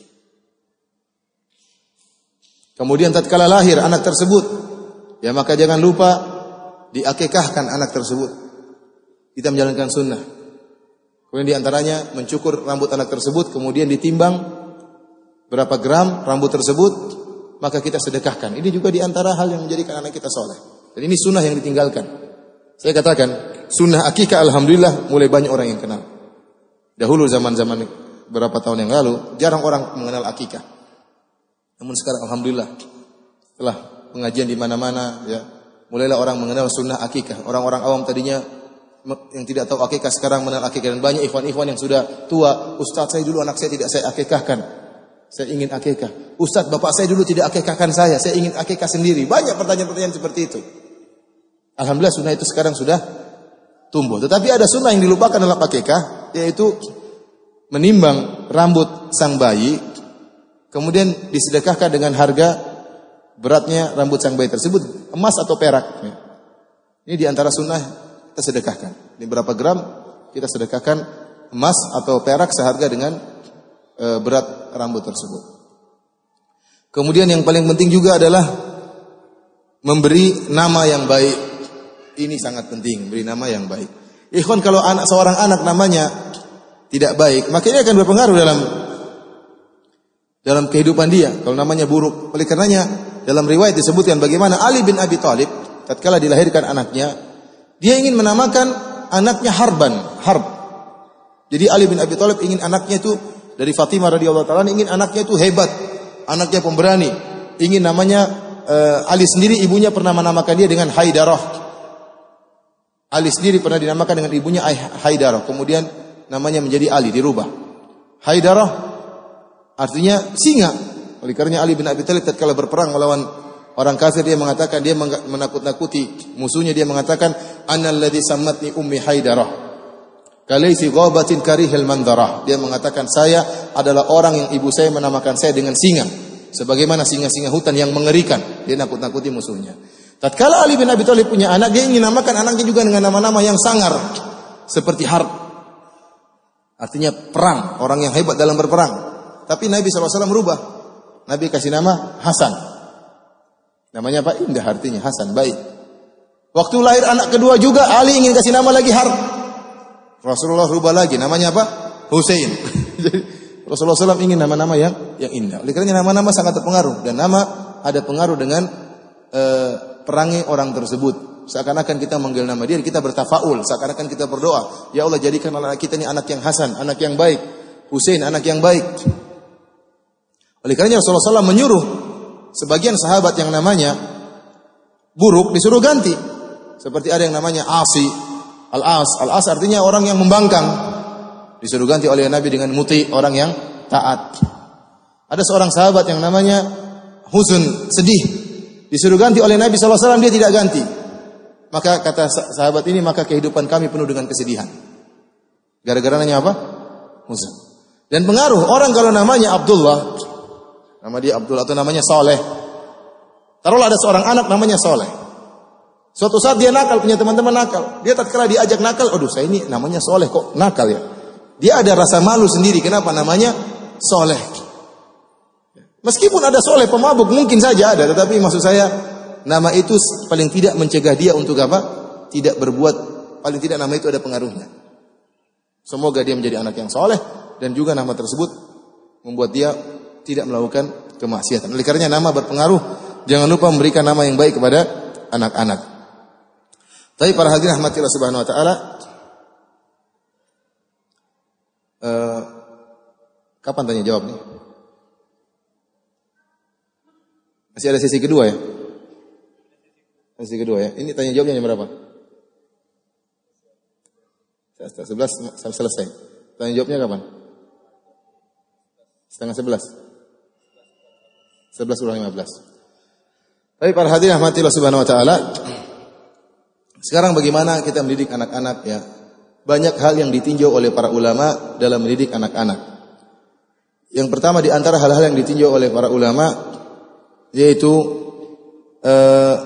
Kemudian tatkala lahir anak tersebut, ya maka jangan lupa diakikahkan anak tersebut. Kita menjalankan sunnah. Kemudian diantaranya mencukur rambut anak tersebut, kemudian ditimbang berapa gram rambut tersebut, maka kita sedekahkan. Ini juga diantara hal yang menjadikan anak kita soleh. Dan ini sunnah yang ditinggalkan. Saya katakan, sunnah akikah alhamdulillah mulai banyak orang yang kenal. Dahulu zaman-zaman beberapa tahun yang lalu, jarang orang mengenal akikah. Namun sekarang alhamdulillah, setelah pengajian di mana-mana, ya, mulailah orang mengenal sunnah akikah. Orang-orang awam tadinya yang tidak tahu akikah sekarang mengenal akikah, dan banyak ikhwan-ikhwan yang sudah tua. Ustaz, saya dulu anak saya tidak saya akikahkan. Saya ingin akikah. Ustaz, bapak saya dulu tidak akikahkan saya. Saya ingin akikah sendiri. Banyak pertanyaan-pertanyaan seperti itu. Alhamdulillah sunnah itu sekarang sudah tumbuh. Tetapi ada sunnah yang dilupakan dalam akikah, yaitu menimbang rambut sang bayi, kemudian disedekahkan dengan harga beratnya rambut sang bayi tersebut, emas atau perak. Ini diantara sunnah kita sedekahkan. Ini berapa gram kita sedekahkan emas atau perak seharga dengan e, berat rambut tersebut. Kemudian yang paling penting juga adalah memberi nama yang baik. Ini sangat penting, beri nama yang baik. Ikhwan, kalau anak seorang anak namanya tidak baik, maka ini akan berpengaruh dalam dalam kehidupan dia. Kalau namanya buruk, oleh karenanya dalam riwayat disebutkan bagaimana Ali bin Abi Thalib tatkala dilahirkan anaknya, dia ingin menamakan anaknya Harban, Harb. Jadi Ali bin Abi Thalib ingin anaknya itu dari Fatimah radhiyallahu taala ingin anaknya itu hebat, anaknya pemberani, ingin namanya uh, Ali sendiri ibunya pernah menamakan dia dengan Haidarah. Ali sendiri pernah dinamakan dengan ibunya Haidarah, kemudian namanya menjadi Ali, dirubah. Haidarah artinya singa. Oleh karenanya Ali bin Abi Thalib tatkala berperang melawan orang kafir, dia mengatakan, dia menakut-nakuti musuhnya, dia mengatakan annalladzi sammatni ummi Haidarah kalaisi ghabatin karihil mandarah. Dia mengatakan saya adalah orang yang ibu saya menamakan saya dengan singa, sebagaimana singa-singa hutan yang mengerikan. Dia nakut-nakuti musuhnya. Tatkala Ali bin Abi Thalib punya anak, dia ingin namakan anaknya juga dengan nama-nama yang sangar seperti Harb, artinya perang, orang yang hebat dalam berperang. Tapi Nabi shallallahu alaihi wasallam merubah. Nabi kasih nama Hasan. Namanya apa? Indah artinya, Hasan, baik. Waktu lahir anak kedua juga Ali ingin kasih nama lagi Harb. Rasulullah rubah lagi, namanya apa? Husain. Jadi Rasulullah shallallahu alaihi wasallam ingin nama-nama yang yang indah. Oleh karena nama-nama sangat terpengaruh, dan nama ada pengaruh dengan uh, perangai orang tersebut. Seakan-akan kita manggil nama dia, kita bertafaul, seakan-akan kita berdoa, ya Allah jadikan anak kita ini anak yang Hasan, anak yang baik, Husain anak yang baik. Oleh karena Rasulullah shallallahu alaihi wasallam menyuruh sebagian sahabat yang namanya buruk disuruh ganti. Seperti ada yang namanya Asi, Al-As, Al-As artinya orang yang membangkang, disuruh ganti oleh Nabi dengan Muti, orang yang taat. Ada seorang sahabat yang namanya Huzn, sedih, disuruh ganti oleh Nabi shallallahu alaihi wasallam, dia tidak ganti. Maka kata sahabat ini, maka kehidupan kami penuh dengan kesedihan. Gara-gara nanya apa? Huzn. Dan pengaruh orang kalau namanya Abdullah, nama dia Abdullah atau namanya Soleh. Taruhlah ada seorang anak namanya Soleh. Suatu saat dia nakal, punya teman-teman nakal. Dia tatkala diajak nakal, aduh saya ini namanya Soleh kok nakal ya. Dia ada rasa malu sendiri, kenapa namanya Soleh. Meskipun ada Soleh pemabuk mungkin saja ada, tetapi maksud saya nama itu paling tidak mencegah dia untuk apa? Tidak berbuat, paling tidak nama itu ada pengaruhnya. Semoga dia menjadi anak yang soleh, dan juga nama tersebut membuat dia tidak melakukan kemaksiatan. Oleh karenanya nama berpengaruh. Jangan lupa memberikan nama yang baik kepada anak-anak. Tapi para hadirin rahmatillah subhanahu wa ta'ala, uh, kapan tanya jawab nih? Masih ada sesi kedua ya? Sesi kedua ya. Ini tanya jawabnya jam berapa? Sebelas selesai. Tanya jawabnya kapan? Setengah sebelas. Sebelas kurang lima belas. Tapi para hadirin rahmatillah subhanahu wa ta'ala, sekarang bagaimana kita mendidik anak-anak ya? Banyak hal yang ditinjau oleh para ulama dalam mendidik anak-anak. Yang pertama di antara hal-hal yang ditinjau oleh para ulama yaitu uh,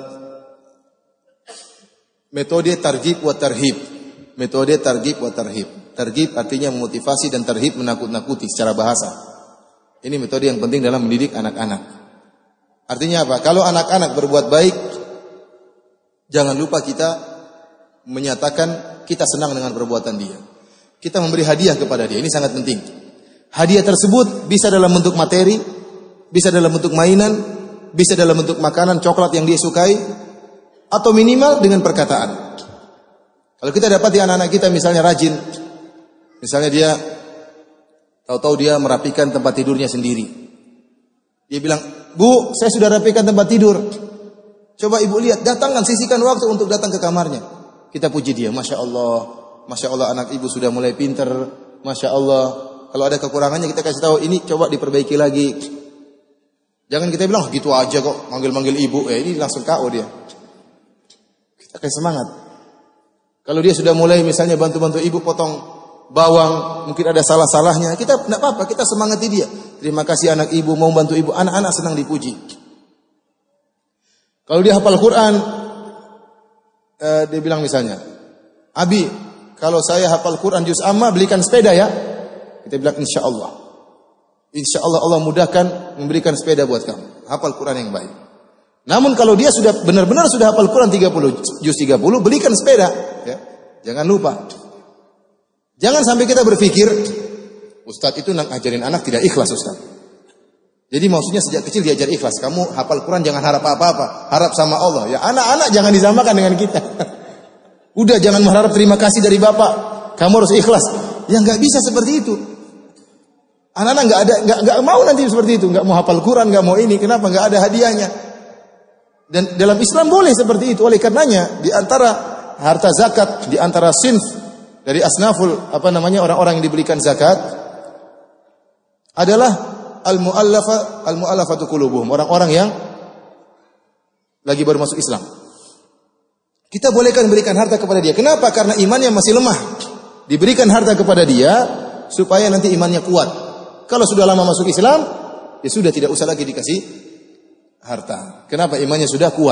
metode targhib wa tarhib. Metode targhib wa tarhib. Targhib artinya memotivasi dan tarhib menakut-nakuti secara bahasa. Ini metode yang penting dalam mendidik anak-anak. Artinya apa? Kalau anak-anak berbuat baik, jangan lupa kita menyatakan kita senang dengan perbuatan dia. Kita memberi hadiah kepada dia. Ini sangat penting. Hadiah tersebut bisa dalam bentuk materi, bisa dalam bentuk mainan, bisa dalam bentuk makanan, coklat yang dia sukai, atau minimal dengan perkataan. Kalau kita dapati anak-anak kita misalnya rajin, misalnya dia tahu-tahu dia merapikan tempat tidurnya sendiri. Dia bilang, "Bu, saya sudah rapikan tempat tidur. Coba ibu lihat, datangkan, sisihkan waktu untuk datang ke kamarnya." Kita puji dia, Masya Allah, Masya Allah anak ibu sudah mulai pinter, Masya Allah. Kalau ada kekurangannya kita kasih tahu, ini coba diperbaiki lagi. Jangan kita bilang, gitu aja kok, manggil-manggil ibu, eh ini langsung K O dia. Kita kasih semangat. Kalau dia sudah mulai misalnya bantu-bantu ibu potong bawang, mungkin ada salah-salahnya, kita tidak apa-apa, kita semangati dia. Terima kasih anak ibu mau bantu ibu, anak-anak senang dipuji. Kalau dia hafal Quran, eh, dia bilang misalnya, "Abi, kalau saya hafal Quran juz amma belikan sepeda ya." Kita bilang insya Allah. insya Allah Allah mudahkan memberikan sepeda buat kamu. Hafal Quran yang baik. Namun kalau dia sudah benar-benar sudah hafal Quran tiga puluh, juz tiga puluh, belikan sepeda. Ya. Jangan lupa. Jangan sampai kita berpikir, Ustadz itu nak ajarin anak tidak ikhlas Ustadz. Jadi maksudnya sejak kecil diajar ikhlas. Kamu hafal Quran jangan harap apa-apa. Harap sama Allah. Ya anak-anak jangan disamakan dengan kita. Udah jangan mengharap terima kasih dari bapak. Kamu harus ikhlas. Ya nggak bisa seperti itu. Anak-anak nggak ada, nggak nggak mau nanti seperti itu. Nggak mau hafal Quran, nggak mau ini. Kenapa? Nggak ada hadiahnya. Dan dalam Islam boleh seperti itu. Oleh karenanya di antara harta zakat, di antara sinf dari asnaful apa namanya orang-orang yang diberikan zakat adalah al-mu'allafa al-mu'allafatu qulubuhum, orang-orang yang lagi baru masuk Islam. Kita bolehkan berikan harta kepada dia. Kenapa? Karena imannya masih lemah. Diberikan harta kepada dia supaya nanti imannya kuat. Kalau sudah lama masuk Islam, ya sudah tidak usah lagi dikasih harta. Kenapa? Imannya sudah kuat.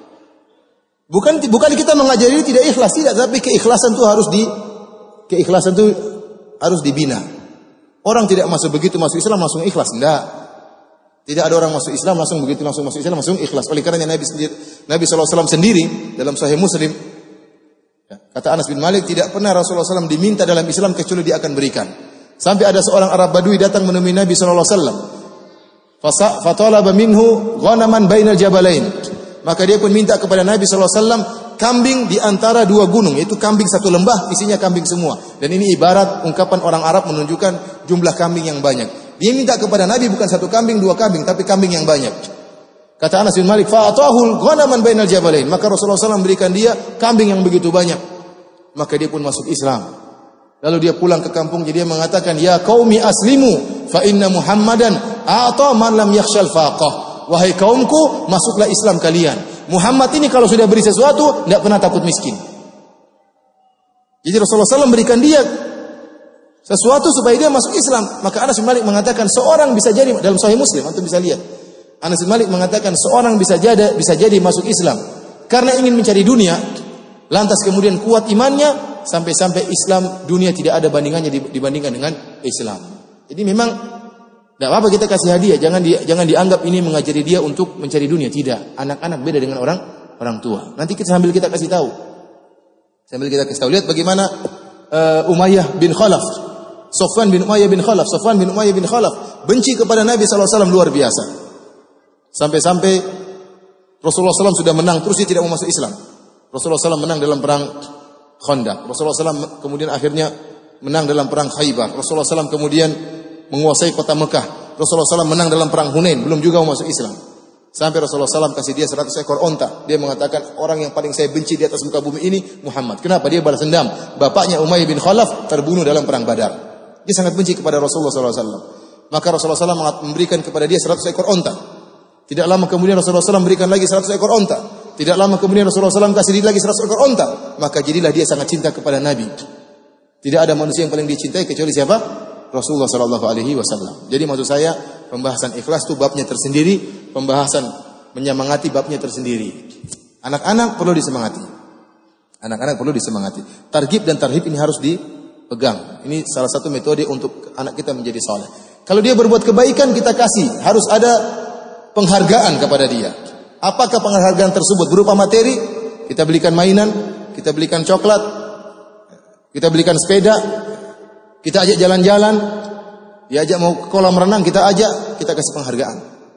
Bukan bukan kita mengajari tidak ikhlas, tidak, tapi keikhlasan itu harus di keikhlasan itu harus dibina. Orang tidak masuk begitu masuk Islam langsung ikhlas, enggak. Tidak ada orang masuk Islam langsung begitu langsung masuk Islam langsung ikhlas. Oleh karenanya Nabi sendiri, Nabi sallallahu alaihi wasallam sendiri dalam Sahih Muslim, kata Anas bin Malik, tidak pernah Rasulullah sallallahu alaihi wasallam diminta dalam Islam kecuali dia akan berikan. Sampai ada seorang Arab Badui datang menemui Nabi sallallahu alaihi wasallam. Fatalaba minhu ghanaman bainal jabalain. Maka dia pun minta kepada Nabi sallallahu alaihi wasallam kambing di antara dua gunung, yaitu kambing satu lembah isinya kambing semua. Dan ini ibarat ungkapan orang Arab menunjukkan jumlah kambing yang banyak. Dia minta kepada Nabi bukan satu kambing, dua kambing, tapi kambing yang banyak. Kata Anas bin Malik, fa'atahul ghanaman bainal jabalain. Maka Rasulullah sallallahu alaihi wasallam berikan dia kambing yang begitu banyak. Maka dia pun masuk Islam. Lalu dia pulang ke kampungnya, dia mengatakan, ya qaumi aslimu fa inna Muhammadan a'ta man lam yakhshal faqah. Wahai kaumku, masuklah Islam kalian. Muhammad ini kalau sudah beri sesuatu, tidak pernah takut miskin. Jadi Rasulullah sallallahu alaihi wasallam berikan dia sesuatu supaya dia masuk Islam. Maka Anas bin Malik mengatakan seorang bisa jadi, dalam Sahih Muslim, antum bisa lihat. Anas bin Malik mengatakan seorang bisa jadi bisa jadi masuk Islam karena ingin mencari dunia, lantas kemudian kuat imannya sampai-sampai Islam dunia tidak ada bandingannya dibandingkan dengan Islam. Jadi memang tidak apa-apa kita kasih hadiah, jangan di, jangan dianggap ini mengajari dia untuk mencari dunia. Tidak, anak-anak beda dengan orang orang tua. Nanti kita sambil kita kasih tahu, sambil kita kasih tahu. Lihat bagaimana uh, Umayyah bin Khalaf, Sofwan bin Umayyah bin Khalaf, Sofwan bin Umayyah bin Khalaf benci kepada Nabi sallallahu alaihi wasallam luar biasa. Sampai-sampai Rasulullah sallallahu alaihi wasallam sudah menang, terus dia tidak mau masuk Islam. Rasulullah sallallahu alaihi wasallam menang dalam perang Khandaq. Rasulullah sallallahu alaihi wasallam kemudian akhirnya menang dalam perang Khaybar. Rasulullah sallallahu alaihi wasallam kemudian menguasai kota Mekah. Rasulullah sallallahu alaihi wasallam menang dalam perang Hunain, belum juga mau masuk Islam. Sampai Rasulullah sallallahu alaihi wasallam kasih dia seratus ekor onta. Dia mengatakan orang yang paling saya benci di atas muka bumi ini Muhammad. Kenapa? Dia balas dendam. Bapaknya Umayyah bin Khalaf terbunuh dalam perang Badar. Dia sangat benci kepada Rasulullah sallallahu alaihi wasallam. Maka Rasulullah sallallahu alaihi wasallam memberikan kepada dia seratus ekor onta. Tidak lama kemudian Rasulullah sallallahu alaihi wasallam memberikan lagi seratus ekor onta. Tidak lama kemudian Rasulullah sallallahu alaihi wasallam kasih dia lagi seratus ekor onta. Maka jadilah dia sangat cinta kepada Nabi. Tidak ada manusia yang paling dicintai kecuali siapa? Rasulullah sallallahu alaihi wasallam. Jadi maksud saya, pembahasan ikhlas itu babnya tersendiri, pembahasan menyemangati babnya tersendiri. Anak-anak perlu disemangati. Anak-anak perlu disemangati. Targhib dan tarhib ini harus dipegang. Ini salah satu metode untuk anak kita menjadi saleh. Kalau dia berbuat kebaikan, kita kasih, harus ada penghargaan kepada dia. Apakah penghargaan tersebut? Berupa materi, kita belikan mainan, kita belikan coklat, kita belikan sepeda, kita ajak jalan-jalan, diajak mau ke kolam renang, kita ajak, kita kasih penghargaan.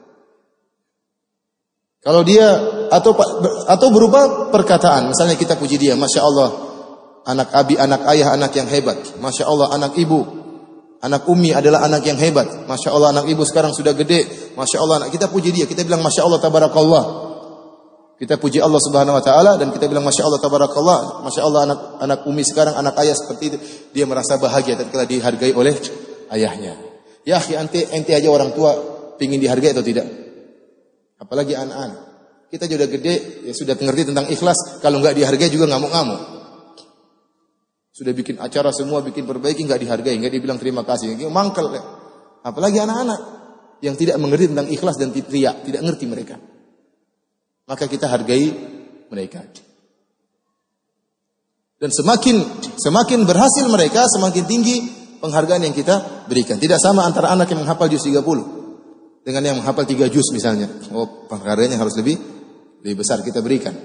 Kalau dia atau atau berupa perkataan, misalnya kita puji dia, masya Allah, anak abi, anak ayah, anak yang hebat, masya Allah, anak ibu, anak umi adalah anak yang hebat, masya Allah, anak ibu sekarang sudah gede, masya Allah, anak kita puji dia, kita bilang masya Allah, tabarakallah. Kita puji Allah Subhanahu wa taala dan kita bilang masya Allah tabarakallah, masya Allah anak anak umi sekarang, anak ayah seperti itu, dia merasa bahagia tatkala dihargai oleh ayahnya. Ya akhi, ente ente aja orang tua pingin dihargai atau tidak? Apalagi anak-anak. Kita sudah gede, ya sudah mengerti tentang ikhlas, kalau enggak dihargai juga ngamuk-ngamuk. Sudah bikin acara semua, bikin perbaiki, enggak dihargai, enggak dibilang terima kasih, mangkel. Apalagi anak-anak yang tidak mengerti tentang ikhlas dan riya, tidak ngerti mereka. Maka kita hargai mereka. Dan semakin semakin berhasil mereka, semakin tinggi penghargaan yang kita berikan. Tidak sama antara anak yang menghafal juz tiga puluh dengan yang menghafal tiga juz misalnya. Oh, penghargaannya harus lebih lebih besar kita berikan.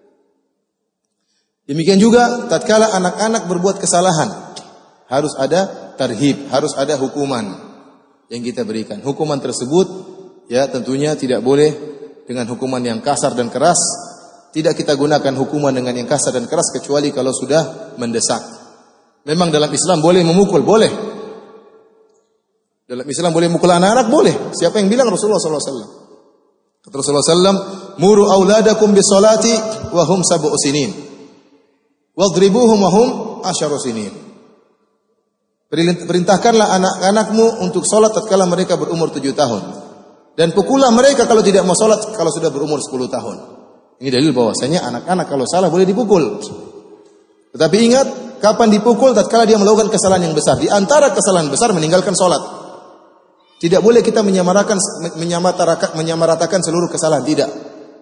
Demikian juga tatkala anak-anak berbuat kesalahan, harus ada tarhib, harus ada hukuman yang kita berikan. Hukuman tersebut ya tentunya tidak boleh dengan hukuman yang kasar dan keras. Tidak kita gunakan hukuman dengan yang kasar dan keras kecuali kalau sudah mendesak. Memang dalam Islam boleh memukul, boleh. Dalam Islam boleh memukul anak-anak, boleh. Siapa yang bilang? Rasulullah sallallahu alaihi wasallam. Kata Rasulullah sallallahu alaihi wasallam, "Muru auladakum bisolati wa hum sab'u sinin. Wadribuhum wa hum asharu sinin." Perintahkanlah anak-anakmu untuk salat tatkala mereka berumur tujuh tahun. Dan pukullah mereka kalau tidak mau salat kalau sudah berumur sepuluh tahun. Ini dalil bahwasanya anak-anak kalau salah boleh dipukul. Tetapi ingat, kapan dipukul? Tatkala dia melakukan kesalahan yang besar. Di antara kesalahan besar meninggalkan salat. Tidak boleh kita menyamaratakan menyamaratakan seluruh kesalahan, tidak.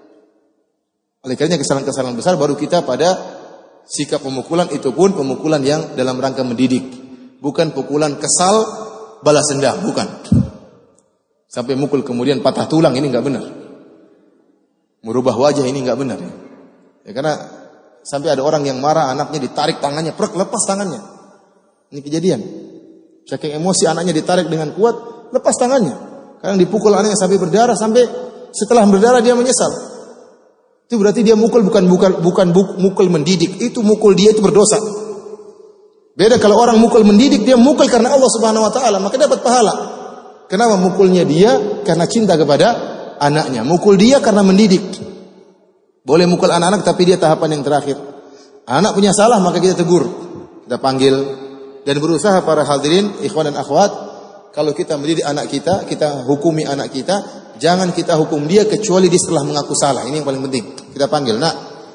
Oleh karenanya kesalahan-kesalahan besar baru kita pada sikap pemukulan, itu pun pemukulan yang dalam rangka mendidik, bukan pukulan kesal balas dendam, bukan. Sampai mukul kemudian patah tulang, ini enggak benar. Merubah wajah, ini enggak benar. Ya, ya karena sampai ada orang yang marah, anaknya ditarik tangannya, prek, lepas tangannya. Ini kejadian. Saking emosi anaknya ditarik dengan kuat, lepas tangannya. Kadang dipukul anaknya sampai berdarah, sampai setelah berdarah dia menyesal. Itu berarti dia mukul bukan bukan bukan mukul mendidik, itu mukul dia itu berdosa. Beda kalau orang mukul mendidik, dia mukul karena Allah Subhanahu wa taala, maka dapat pahala. Kenapa mukulnya dia? Karena cinta kepada anaknya. Mukul dia karena mendidik. Boleh mukul anak-anak tapi dia tahapan yang terakhir. Anak punya salah maka kita tegur, kita panggil dan berusaha para hadirin, ikhwan dan akhwat, kalau kita mendidik anak kita, kita hukumi anak kita, jangan kita hukum dia kecuali dia setelah mengaku salah. Ini yang paling penting. Kita panggil, "Nak,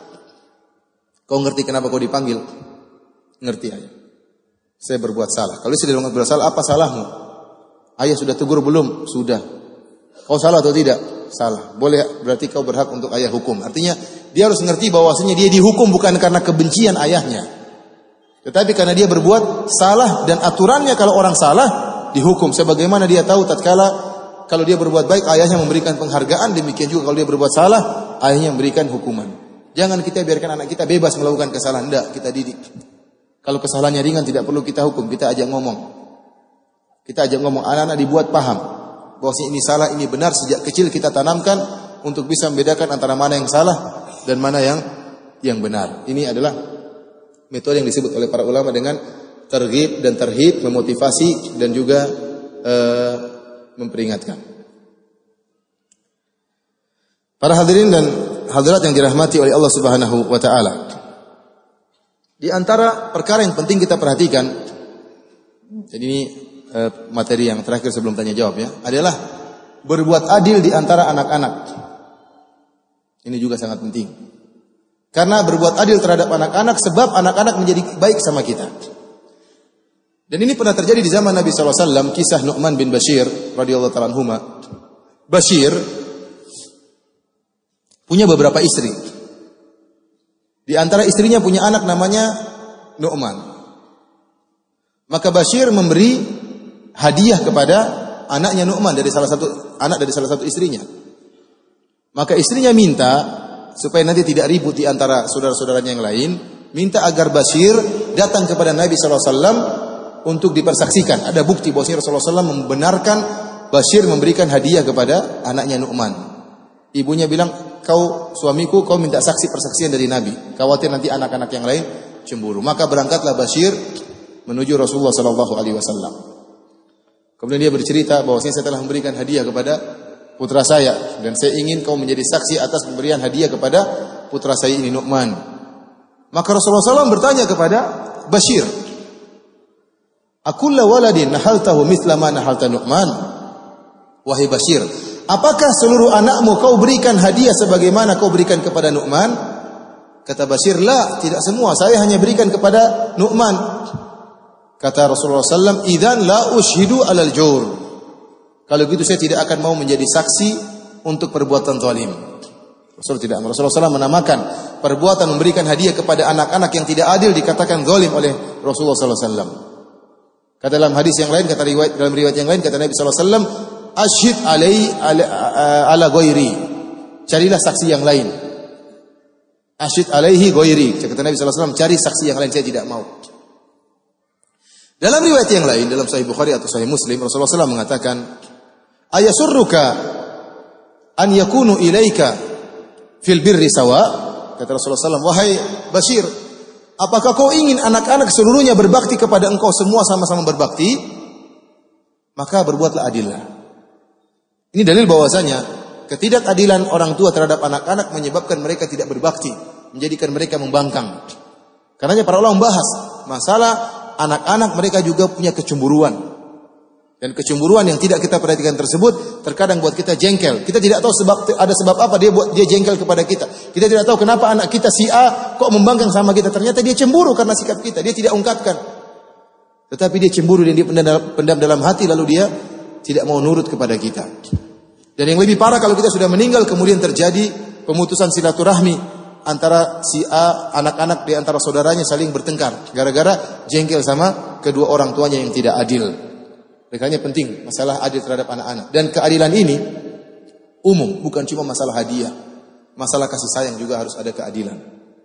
kau ngerti kenapa kau dipanggil?" Ngerti ayah. Saya berbuat salah. Kalau dia sudah berbuat salah, apa salahmu? Ayah sudah tegur belum? Sudah. Kau salah atau tidak? Salah. Boleh, berarti kau berhak untuk ayah hukum. Artinya dia harus mengerti bahwasanya dia dihukum bukan karena kebencian ayahnya, tetapi karena dia berbuat salah, dan aturannya kalau orang salah dihukum sebagaimana dia tahu tatkala kalau dia berbuat baik ayahnya memberikan penghargaan, demikian juga kalau dia berbuat salah ayahnya memberikan hukuman. Jangan kita biarkan anak kita bebas melakukan kesalahan, tidak, kita didik. Kalau kesalahannya ringan tidak perlu kita hukum, kita ajak ngomong. Kita ajak ngomong, anak-anak dibuat paham bahwa ini salah, ini benar. Sejak kecil kita tanamkan untuk bisa membedakan antara mana yang salah dan mana yang yang benar. Ini adalah metode yang disebut oleh para ulama dengan targhib dan tarhib, memotivasi dan juga uh, memperingatkan. Para hadirin dan hadirat yang dirahmati oleh Allah Subhanahu wa taala. Di antara perkara yang penting kita perhatikan, jadi ini materi yang terakhir sebelum tanya jawab ya, adalah berbuat adil di antara anak-anak. Ini juga sangat penting. Karena berbuat adil terhadap anak-anak sebab anak-anak menjadi baik sama kita. Dan ini pernah terjadi di zaman Nabi sallallahu alaihi wasallam, kisah Nu'man bin Bashir radhiyallahu ta'ala anhuma. Bashir punya beberapa istri. Di antara istrinya punya anak namanya Nu'man. Maka Bashir memberi hadiah kepada anaknya Nu'man dari salah satu anak dari salah satu istrinya. Maka istrinya minta supaya nanti tidak ribut di antara saudara-saudaranya yang lain, minta agar Bashir datang kepada Nabi sallallahu alaihi wasallam untuk dipersaksikan. Ada bukti bahwa Rasulullah sallallahu alaihi wasallam membenarkan Bashir memberikan hadiah kepada anaknya Nu'man. Ibunya bilang, "Kau suamiku, kau minta saksi persaksian dari Nabi. Khawatir nanti anak-anak yang lain cemburu." Maka berangkatlah Bashir menuju Rasulullah sallallahu alaihi wasallam. Kemudian dia bercerita bahwasanya saya telah memberikan hadiah kepada putra saya dan saya ingin kau menjadi saksi atas pemberian hadiah kepada putra saya ini Nu'man. Maka Rasulullah sallallahu alaihi wasallam bertanya kepada Bashir, "Akulla waladin nahaltahu mithla ma nahalta Nu'man?" Wahai Bashir, apakah seluruh anakmu kau berikan hadiah sebagaimana kau berikan kepada Nu'man? Kata Bashir, "La, tidak semua. Saya hanya berikan kepada Nu'man." Kata Rasulullah sallallahu alaihi wasallam, "Idzan la ushhidu 'alal jawr." Kalau gitu saya tidak akan mau menjadi saksi untuk perbuatan zalim. Rasul tidak. Rasulullah sallallahu alaihi wasallam menamakan perbuatan memberikan hadiah kepada anak-anak yang tidak adil dikatakan zalim oleh Rasulullah sallallahu alaihi wasallam. Kata dalam hadis yang lain, kata riwayat dalam riwayat yang lain kata Nabi sallallahu alaihi wasallam, "Asyhid alai ala, ala ghairi." Carilah saksi yang lain. Asyhid alaihi ghairi. Kata Nabi sallallahu alaihi wasallam, cari saksi yang lain, saya tidak mau. Dalam riwayat yang lain, dalam Sahih Bukhari atau Sahih Muslim, Rasulullah sallallahu alaihi wasallam mengatakan, "Ayasurruka an yakunu ilaika fil birri sawa?" Kata Rasulullah sallallahu alaihi wasallam, "Wahai Bashir, apakah kau ingin anak-anak seluruhnya berbakti kepada engkau, semua sama-sama berbakti? Maka berbuatlah adillah." Ini dalil bahwasanya ketidakadilan orang tua terhadap anak-anak menyebabkan mereka tidak berbakti, menjadikan mereka membangkang. Karenanya para ulama membahas masalah anak-anak mereka juga punya kecemburuan. Dan kecemburuan yang tidak kita perhatikan tersebut terkadang buat kita jengkel. Kita tidak tahu sebab ada sebab apa dia buat dia jengkel kepada kita. Kita tidak tahu kenapa anak kita si A kok membangkang sama kita. Ternyata dia cemburu karena sikap kita. Dia tidak ungkapkan. Tetapi dia cemburu dan dia pendam, pendam dalam hati lalu dia tidak mau nurut kepada kita. Dan yang lebih parah kalau kita sudah meninggal kemudian terjadi pemutusan silaturahmi antara si A, anak-anak di antara saudaranya saling bertengkar gara-gara jengkel sama kedua orang tuanya yang tidak adil. Makanya penting masalah adil terhadap anak-anak. Dan keadilan ini umum, bukan cuma masalah hadiah. Masalah kasih sayang juga harus ada keadilan.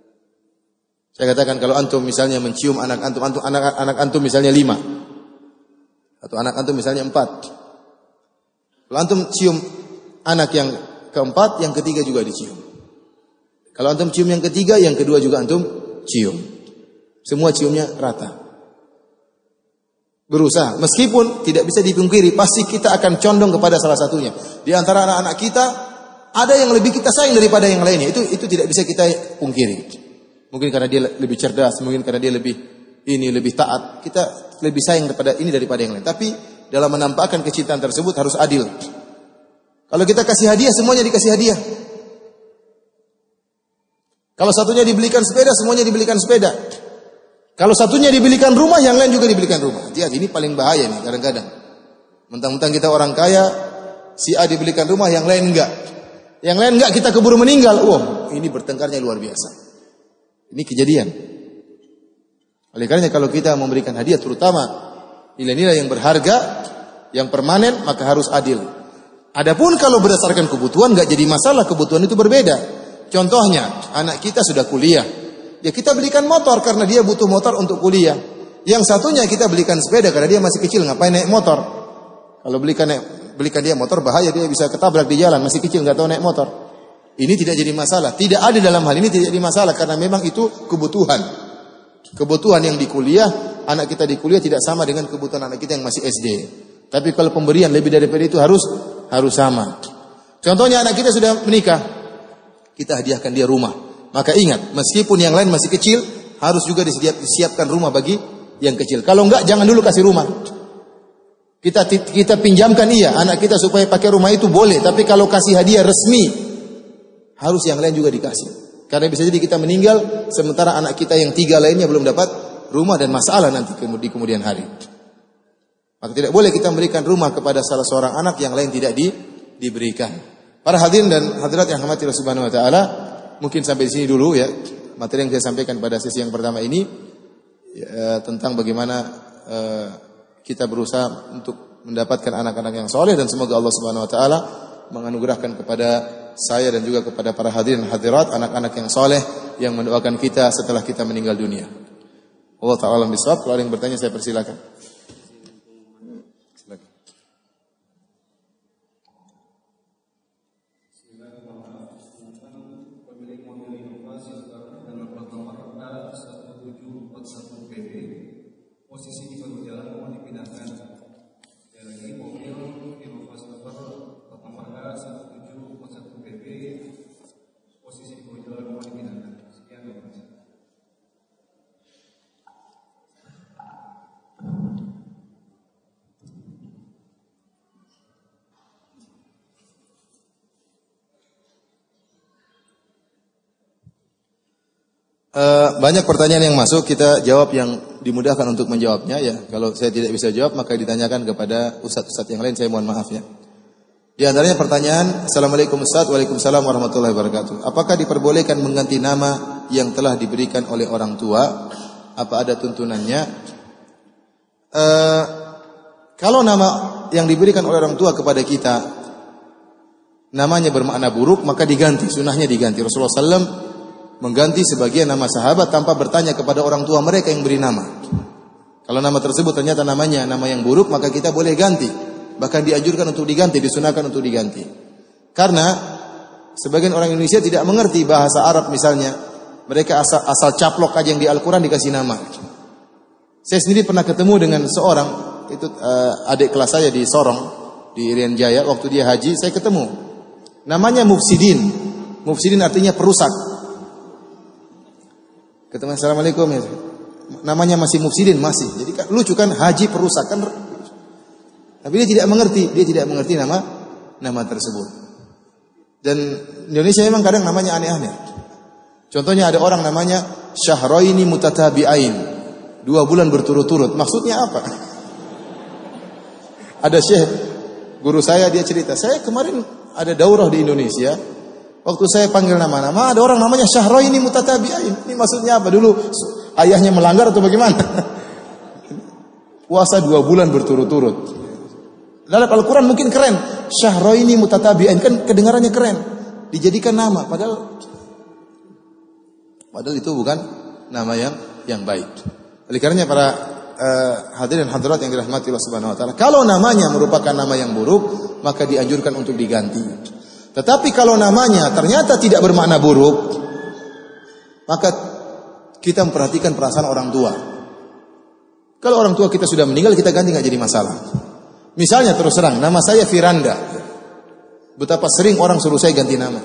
Saya katakan kalau antum misalnya mencium anak antum, antum anak anak antum misalnya lima atau anak antum misalnya empat. Kalau antum cium anak yang keempat, yang ketiga juga dicium. Kalau antum cium yang ketiga, yang kedua juga antum cium. Semua ciumnya rata. Berusaha, meskipun tidak bisa dipungkiri, pasti kita akan condong kepada salah satunya. Di antara anak-anak kita, ada yang lebih kita sayang daripada yang lainnya. Itu itu tidak bisa kita pungkiri. Mungkin karena dia lebih cerdas, mungkin karena dia lebih ini lebih taat. Kita lebih sayang daripada ini daripada yang lain. Tapi dalam menampakkan kecintaan tersebut harus adil. Kalau kita kasih hadiah, semuanya dikasih hadiah. Kalau satunya dibelikan sepeda, semuanya dibelikan sepeda. Kalau satunya dibelikan rumah, yang lain juga dibelikan rumah. Hati-hati, ini paling bahaya nih kadang-kadang. Mentang-mentang kita orang kaya, si A dibelikan rumah, yang lain enggak. Yang lain enggak, kita keburu meninggal. Wah, ini bertengkarnya luar biasa. Ini kejadian. Oleh karenanya kalau kita memberikan hadiah, terutama nilai-nilai yang berharga, yang permanen, maka harus adil. Adapun kalau berdasarkan kebutuhan, enggak jadi masalah, kebutuhan itu berbeda. Contohnya, anak kita sudah kuliah. Ya kita belikan motor karena dia butuh motor untuk kuliah. Yang satunya kita belikan sepeda karena dia masih kecil, ngapain naik motor? Kalau belikan belikan dia motor bahaya, dia bisa ketabrak di jalan, masih kecil nggak tahu naik motor. Ini tidak jadi masalah. Tidak ada dalam hal ini tidak jadi masalah karena memang itu kebutuhan. Kebutuhan yang di kuliah, anak kita di kuliah tidak sama dengan kebutuhan anak kita yang masih S D. Tapi kalau pemberian lebih daripada itu harus harus sama. Contohnya anak kita sudah menikah, kita hadiahkan dia rumah. Maka ingat, meskipun yang lain masih kecil, harus juga disiap, disiapkan rumah bagi yang kecil. Kalau enggak, jangan dulu kasih rumah. Kita kita pinjamkan iya, anak kita supaya pakai rumah itu boleh. Tapi kalau kasih hadiah resmi, harus yang lain juga dikasih. Karena bisa jadi kita meninggal, sementara anak kita yang tiga lainnya belum dapat rumah dan masalah nanti di kemudian hari. Maka tidak boleh kita memberikan rumah kepada salah seorang anak yang lain tidak di, diberikan. Para hadirin dan hadirat yang rahmati Allah Subhanahu wa taala, mungkin sampai di sini dulu ya materi yang saya sampaikan pada sesi yang pertama ini ya, tentang bagaimana uh, kita berusaha untuk mendapatkan anak-anak yang soleh, dan semoga Allah Subhanahu wa taala menganugerahkan kepada saya dan juga kepada para hadirin hadirat anak-anak yang soleh yang mendoakan kita setelah kita meninggal dunia. Allah taala alam bisawab. Kalau ada yang bertanya saya persilakan. Posisi di baru jalan mau dipindahkan. Sekali lagi mobil Innova Silver plat nomor H satu tujuh empat satu B B, posisi di baru jalan mau dipindahkan. Sekian terima kasih. Uh, banyak pertanyaan yang masuk, kita jawab yang dimudahkan untuk menjawabnya ya. Kalau saya tidak bisa jawab maka ditanyakan kepada ustadz-ustadz yang lain, saya mohon maaf ya. Di antaranya pertanyaan, Assalamualaikum Ustadz, Waalaikumsalam warahmatullahi wabarakatuh. Apakah diperbolehkan mengganti nama yang telah diberikan oleh orang tua? Apa ada tuntunannya? uh, kalau nama yang diberikan oleh orang tua kepada kita namanya bermakna buruk, maka diganti, sunnahnya diganti. Rasulullah sallallahu alaihi wasallam mengganti sebagian nama sahabat tanpa bertanya kepada orang tua mereka yang beri nama. Kalau nama tersebut ternyata namanya nama yang buruk, maka kita boleh ganti. Bahkan dianjurkan untuk diganti, disunahkan untuk diganti. Karena sebagian orang Indonesia tidak mengerti bahasa Arab misalnya. Mereka asal, asal caplok aja yang di Al-Quran dikasih nama. Saya sendiri pernah ketemu dengan seorang, itu uh, adik kelas saya di Sorong, di Irian Jaya, waktu dia haji, saya ketemu. Namanya Mufsidin. Mufsidin artinya perusak. Ketemu, assalamualaikum ya. Namanya masih Mufsidin, masih. Jadi kan, lucu kan, haji perusak kan. Tapi dia tidak mengerti, dia tidak mengerti nama nama tersebut. Dan Indonesia memang kadang namanya aneh-aneh. Contohnya ada orang namanya Syahraini Mutatabi'ain, dua bulan berturut-turut. Maksudnya apa? Ada syekh guru saya, dia cerita, saya kemarin ada daurah di Indonesia. Waktu saya panggil nama-nama, ada orang namanya Syahraini Mutatabi'ain. Ini maksudnya apa? Dulu ayahnya melanggar atau bagaimana? Puasa dua bulan berturut-turut. Dalam Al-Quran mungkin keren. Syahraini Mutatabi'ain, kan kedengarannya keren. Dijadikan nama, padahal padahal itu bukan nama yang yang baik. Oleh karenanya para uh, hadirin hadirat yang dirahmati Allah Subhanahu wa taala, kalau namanya merupakan nama yang buruk, maka dianjurkan untuk diganti. Tetapi kalau namanya ternyata tidak bermakna buruk, maka kita memperhatikan perasaan orang tua. Kalau orang tua kita sudah meninggal, kita ganti nggak jadi masalah. Misalnya terus terang, nama saya Firanda. Betapa sering orang suruh saya ganti nama.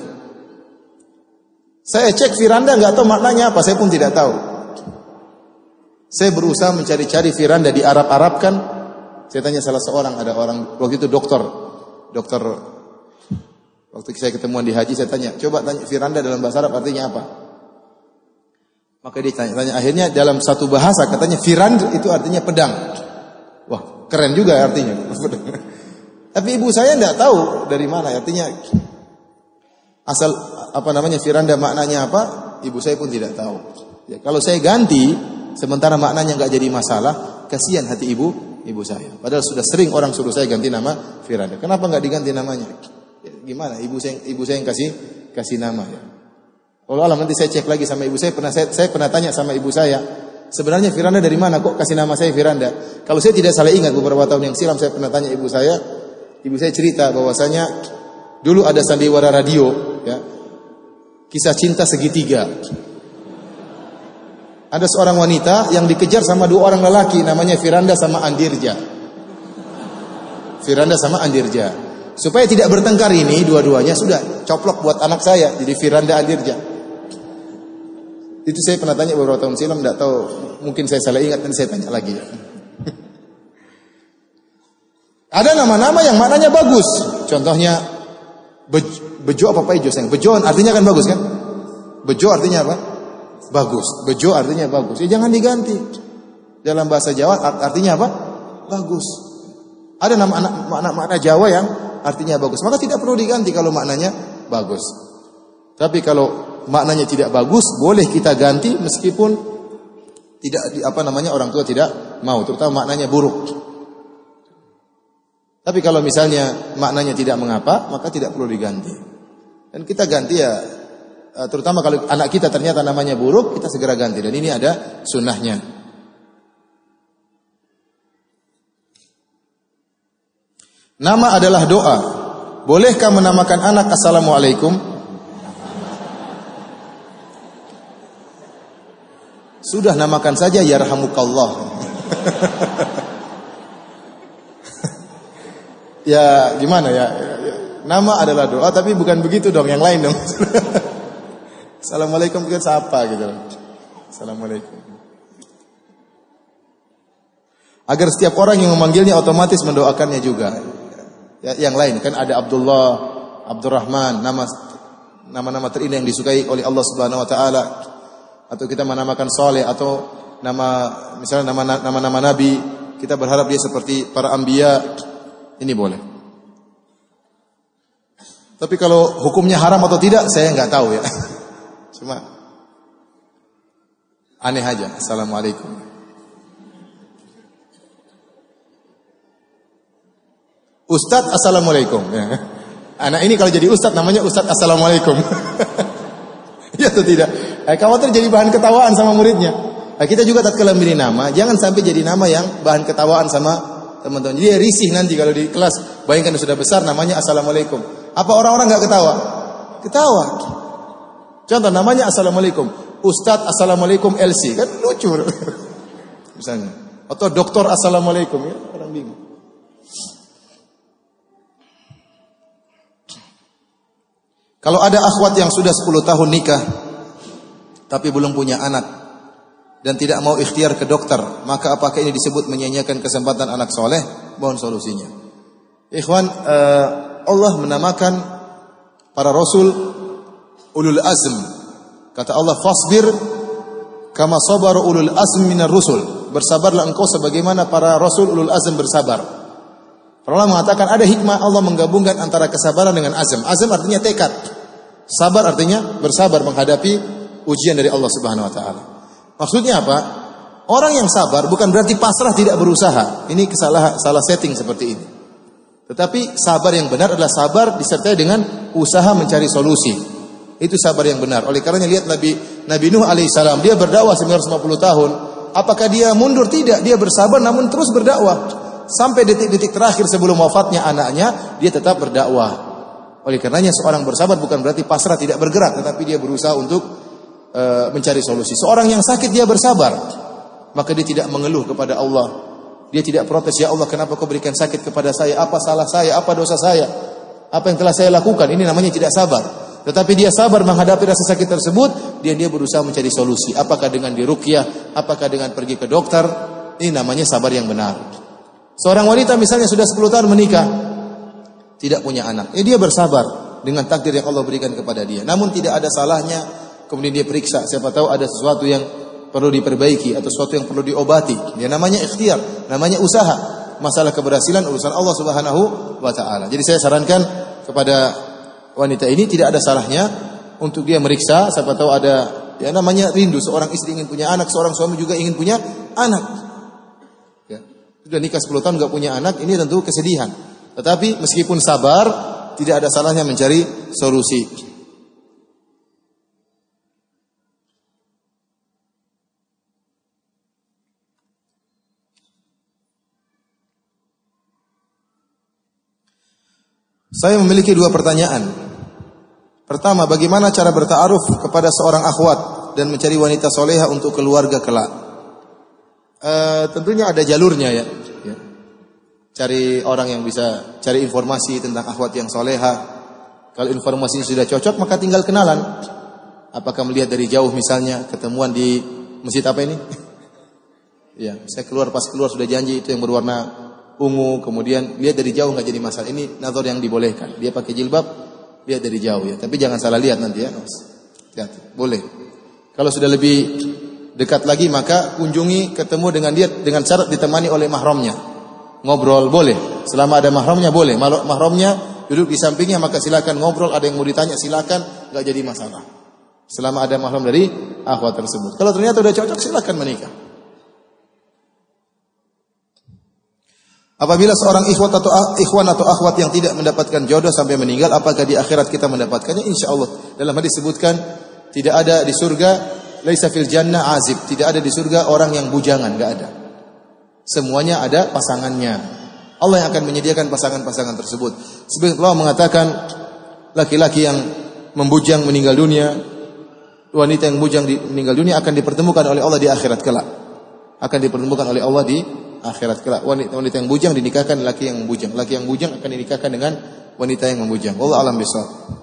Saya cek Firanda nggak tahu maknanya apa, saya pun tidak tahu. Saya berusaha mencari-cari Firanda di Arab-Arabkan. Saya tanya salah seorang, ada orang waktu itu dokter, dokter. Waktu saya ketemuan di haji, saya tanya, coba tanya Firanda dalam bahasa Arab artinya apa? Maka dia tanya-tanya, akhirnya dalam satu bahasa katanya Firand itu artinya pedang. Wah, keren juga artinya. Tapi ibu saya tidak tahu dari mana artinya. Asal apa namanya Firanda maknanya apa? Ibu saya pun tidak tahu. Ya, kalau saya ganti, sementara maknanya nggak jadi masalah, kasihan hati ibu ibu saya. Padahal sudah sering orang suruh saya ganti nama Firanda. Kenapa nggak diganti namanya? Ya, gimana? Ibu saya ibu saya yang kasih kasih nama ya. Allah alam, nanti saya cek lagi sama ibu saya. Pernah saya, saya pernah tanya sama ibu saya, sebenarnya Firanda dari mana kok kasih nama saya Firanda? Kalau saya tidak salah ingat beberapa tahun yang silam saya pernah tanya ibu saya. Ibu saya cerita bahwasanya dulu ada sandiwara radio, ya, kisah cinta segitiga. Ada seorang wanita yang dikejar sama dua orang lelaki, namanya Firanda sama Andirja. Firanda sama Andirja. Supaya tidak bertengkar ini dua-duanya, sudah coplok buat anak saya jadi Firanda Andirja. Itu saya pernah tanya beberapa tahun silam, tidak tahu, mungkin saya salah ingat, dan saya tanya lagi. Ada nama-nama yang maknanya bagus. Contohnya Bejo, bejo apa Pak Ijo sayang? Bejo artinya kan bagus kan? Bejo artinya apa? Bagus. Bejo artinya bagus. Ya jangan diganti. Dalam bahasa Jawa artinya apa? Bagus. Ada nama makna-makna Jawa yang artinya bagus. Maka tidak perlu diganti kalau maknanya bagus. Tapi kalau maknanya tidak bagus, boleh kita ganti meskipun tidak apa namanya orang tua tidak mau, terutama maknanya buruk. Tapi kalau misalnya maknanya tidak mengapa, maka tidak perlu diganti. Dan kita ganti ya, terutama kalau anak kita ternyata namanya buruk, kita segera ganti. Dan ini ada sunnahnya. Nama adalah doa. Bolehkah menamakan anak Assalamualaikum? Sudah namakan saja Yarhamukallah. Ya gimana ya, nama adalah doa, tapi bukan begitu dong, yang lain dong. Assalamualaikum kita sapa gitu. Assalamualaikum. Agar setiap orang yang memanggilnya otomatis mendoakannya juga. Ya, yang lain kan ada Abdullah, Abdurrahman, nama nama-nama terindah yang disukai oleh Allah Subhanahu wa taala. Atau kita menamakan Saleh, atau nama misalnya nama nama-nama nabi, kita berharap dia seperti para anbiya. Ini boleh. Tapi kalau hukumnya haram atau tidak, saya nggak tahu ya. Cuma aneh aja. Assalamualaikum. Ustadz assalamualaikum. Ya. Anak ini kalau jadi ustadz namanya Ustadz assalamualaikum. Ya atau tidak? Eh, khawatir jadi bahan ketawaan sama muridnya. Nah, kita juga tatkala milih nama, jangan sampai jadi nama yang bahan ketawaan sama teman-teman. Jadi risih nanti kalau di kelas. Bayangkan sudah besar namanya assalamualaikum. Apa orang-orang nggak ketawa? Ketawa. Contoh namanya assalamualaikum. Ustadz assalamualaikum L C kan lucu. Misalnya. Atau doktor assalamualaikum ya orang bingung. Kalau ada akhwat yang sudah sepuluh tahun nikah tapi belum punya anak dan tidak mau ikhtiar ke dokter, maka apakah ini disebut menyia-nyiakan kesempatan anak soleh? Mohon solusinya. Ikhwan, uh, Allah menamakan para rasul ulul azm. Kata Allah, fasbir kama sabar ulul azm minar rusul. Bersabarlah engkau sebagaimana para rasul ulul azm bersabar. Allah mengatakan ada hikmah Allah menggabungkan antara kesabaran dengan azam. Azam artinya tekad. Sabar artinya bersabar menghadapi ujian dari Allah Subhanahu wa taala. Maksudnya apa? Orang yang sabar bukan berarti pasrah tidak berusaha. Ini kesalahan salah setting seperti ini. Tetapi sabar yang benar adalah sabar disertai dengan usaha mencari solusi. Itu sabar yang benar. Oleh karenanya lihat Nabi Nabi Nuh alaihissalam, dia berdakwah sembilan ratus lima puluh tahun. Apakah dia mundur? Tidak, dia bersabar namun terus berdakwah. Sampai detik-detik terakhir sebelum wafatnya anaknya, dia tetap berdakwah. Oleh karenanya seorang bersabar bukan berarti pasrah tidak bergerak, tetapi dia berusaha untuk uh, mencari solusi. Seorang yang sakit dia bersabar, maka dia tidak mengeluh kepada Allah. Dia tidak protes, ya Allah kenapa kau berikan sakit kepada saya? Apa salah saya? Apa dosa saya? Apa yang telah saya lakukan? Ini namanya tidak sabar. Tetapi dia sabar menghadapi rasa sakit tersebut, dia dia berusaha mencari solusi. Apakah dengan diruqyah? Apakah dengan pergi ke dokter? Ini namanya sabar yang benar. Seorang wanita misalnya sudah sepuluh tahun menikah, tidak punya anak. Eh, dia bersabar dengan takdir yang Allah berikan kepada dia. Namun tidak ada salahnya kemudian dia periksa, siapa tahu ada sesuatu yang perlu diperbaiki atau sesuatu yang perlu diobati. Ya namanya ikhtiar, namanya usaha. Masalah keberhasilan urusan Allah Subhanahu wa taala. Jadi saya sarankan kepada wanita ini tidak ada salahnya untuk dia meriksa, siapa tahu ada ya namanya rindu, seorang istri ingin punya anak, seorang suami juga ingin punya anak. Sudah nikah sepuluh tahun enggak punya anak, ini tentu kesedihan. Tetapi meskipun sabar, tidak ada salahnya mencari solusi. Saya memiliki dua pertanyaan. Pertama, bagaimana cara bertaaruf kepada seorang akhwat dan mencari wanita soleha untuk keluarga kelak? Uh, tentunya ada jalurnya ya. ya. Cari orang yang bisa cari informasi tentang akhwat yang soleha. Kalau informasinya sudah cocok maka tinggal kenalan. Apakah melihat dari jauh misalnya ketemuan di masjid apa ini? Ya, saya keluar pas keluar sudah janji itu yang berwarna ungu, kemudian lihat dari jauh nggak jadi masalah. Ini nazar yang dibolehkan. Dia pakai jilbab, lihat dari jauh ya. Tapi jangan salah lihat nanti ya. Hati-hati. Boleh. Kalau sudah lebih dekat lagi maka kunjungi ketemu dengan dia dengan syarat ditemani oleh mahramnya. Ngobrol boleh, selama ada mahramnya boleh. Kalau mahramnya duduk di sampingnya maka silakan ngobrol, ada yang mau ditanya silakan, enggak jadi masalah. Selama ada mahram dari akhwat tersebut. Kalau ternyata sudah cocok silakan menikah. Apabila seorang ikhwat atau ikhwan atau akhwat yang tidak mendapatkan jodoh sampai meninggal, apakah di akhirat kita mendapatkannya? Insyaallah. Dalam hadis disebutkan tidak ada di surga laisa fil jannah azib, tidak ada di surga orang yang bujangan, enggak ada. Semuanya ada pasangannya. Allah yang akan menyediakan pasangan-pasangan tersebut. Sebab Allah mengatakan laki-laki yang membujang meninggal dunia, wanita yang bujang di, meninggal dunia akan dipertemukan oleh Allah di akhirat kelak. Akan dipertemukan oleh Allah di akhirat kelak. Wanita, wanita yang bujang dinikahkan laki yang membujang. Laki yang bujang akan dinikahkan dengan wanita yang membujang. Wallahu a'lam bishawab.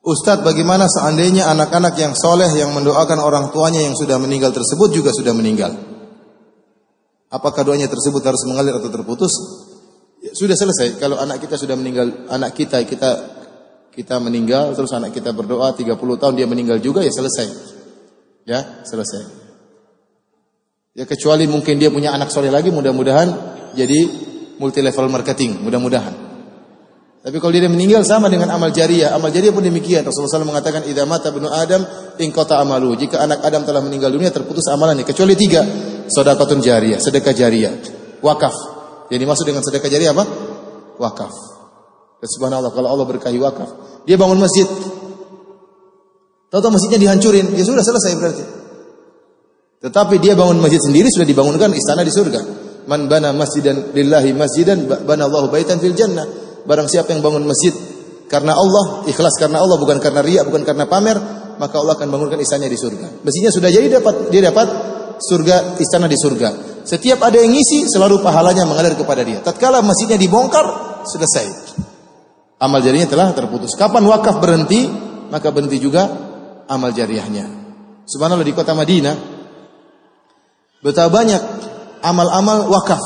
Ustadz, bagaimana seandainya anak-anak yang soleh yang mendoakan orang tuanya yang sudah meninggal tersebut juga sudah meninggal? Apakah doanya tersebut harus mengalir atau terputus? Ya, sudah selesai. Kalau anak kita sudah meninggal, anak kita kita kita meninggal, terus anak kita berdoa tiga puluh tahun dia meninggal juga, ya selesai. Ya, selesai. Ya kecuali mungkin dia punya anak soleh lagi, mudah-mudahan jadi multi level marketing, mudah-mudahan. Tapi kalau dia meninggal sama dengan amal jariah. Amal jariah pun demikian. Rasulullah shallallahu alaihi wasallam mengatakan, "Idza mata ibnu Adam inqata amalu." Jika anak Adam telah meninggal dunia, terputus amalannya kecuali tiga. Sedekahun jariyah, sedekah jariyah, wakaf. Jadi maksud dengan sedekah jariyah apa? Wakaf. Dan subhanallah, kalau Allah berkahi wakaf, dia bangun masjid. Tahu-tahu masjidnya dihancurin, ya sudah selesai berarti. Tetapi dia bangun masjid sendiri, sudah dibangunkan istana di surga. Man bana masjidan lillahi masjidan bana Allahu baitan fil jannah. Barang siapa yang bangun masjid karena Allah, ikhlas karena Allah, bukan karena riya, bukan karena pamer, maka Allah akan bangunkan istananya di surga. Masjidnya sudah jadi, dapat dia dapat surga, istana di surga. Setiap ada yang ngisi, selalu pahalanya mengalir kepada dia. Tatkala masjidnya dibongkar, selesai. Amal jariahnya telah terputus. Kapan wakaf berhenti, maka berhenti juga amal jariahnya. Subhanallah, di kota Madinah betapa banyak amal-amal wakaf.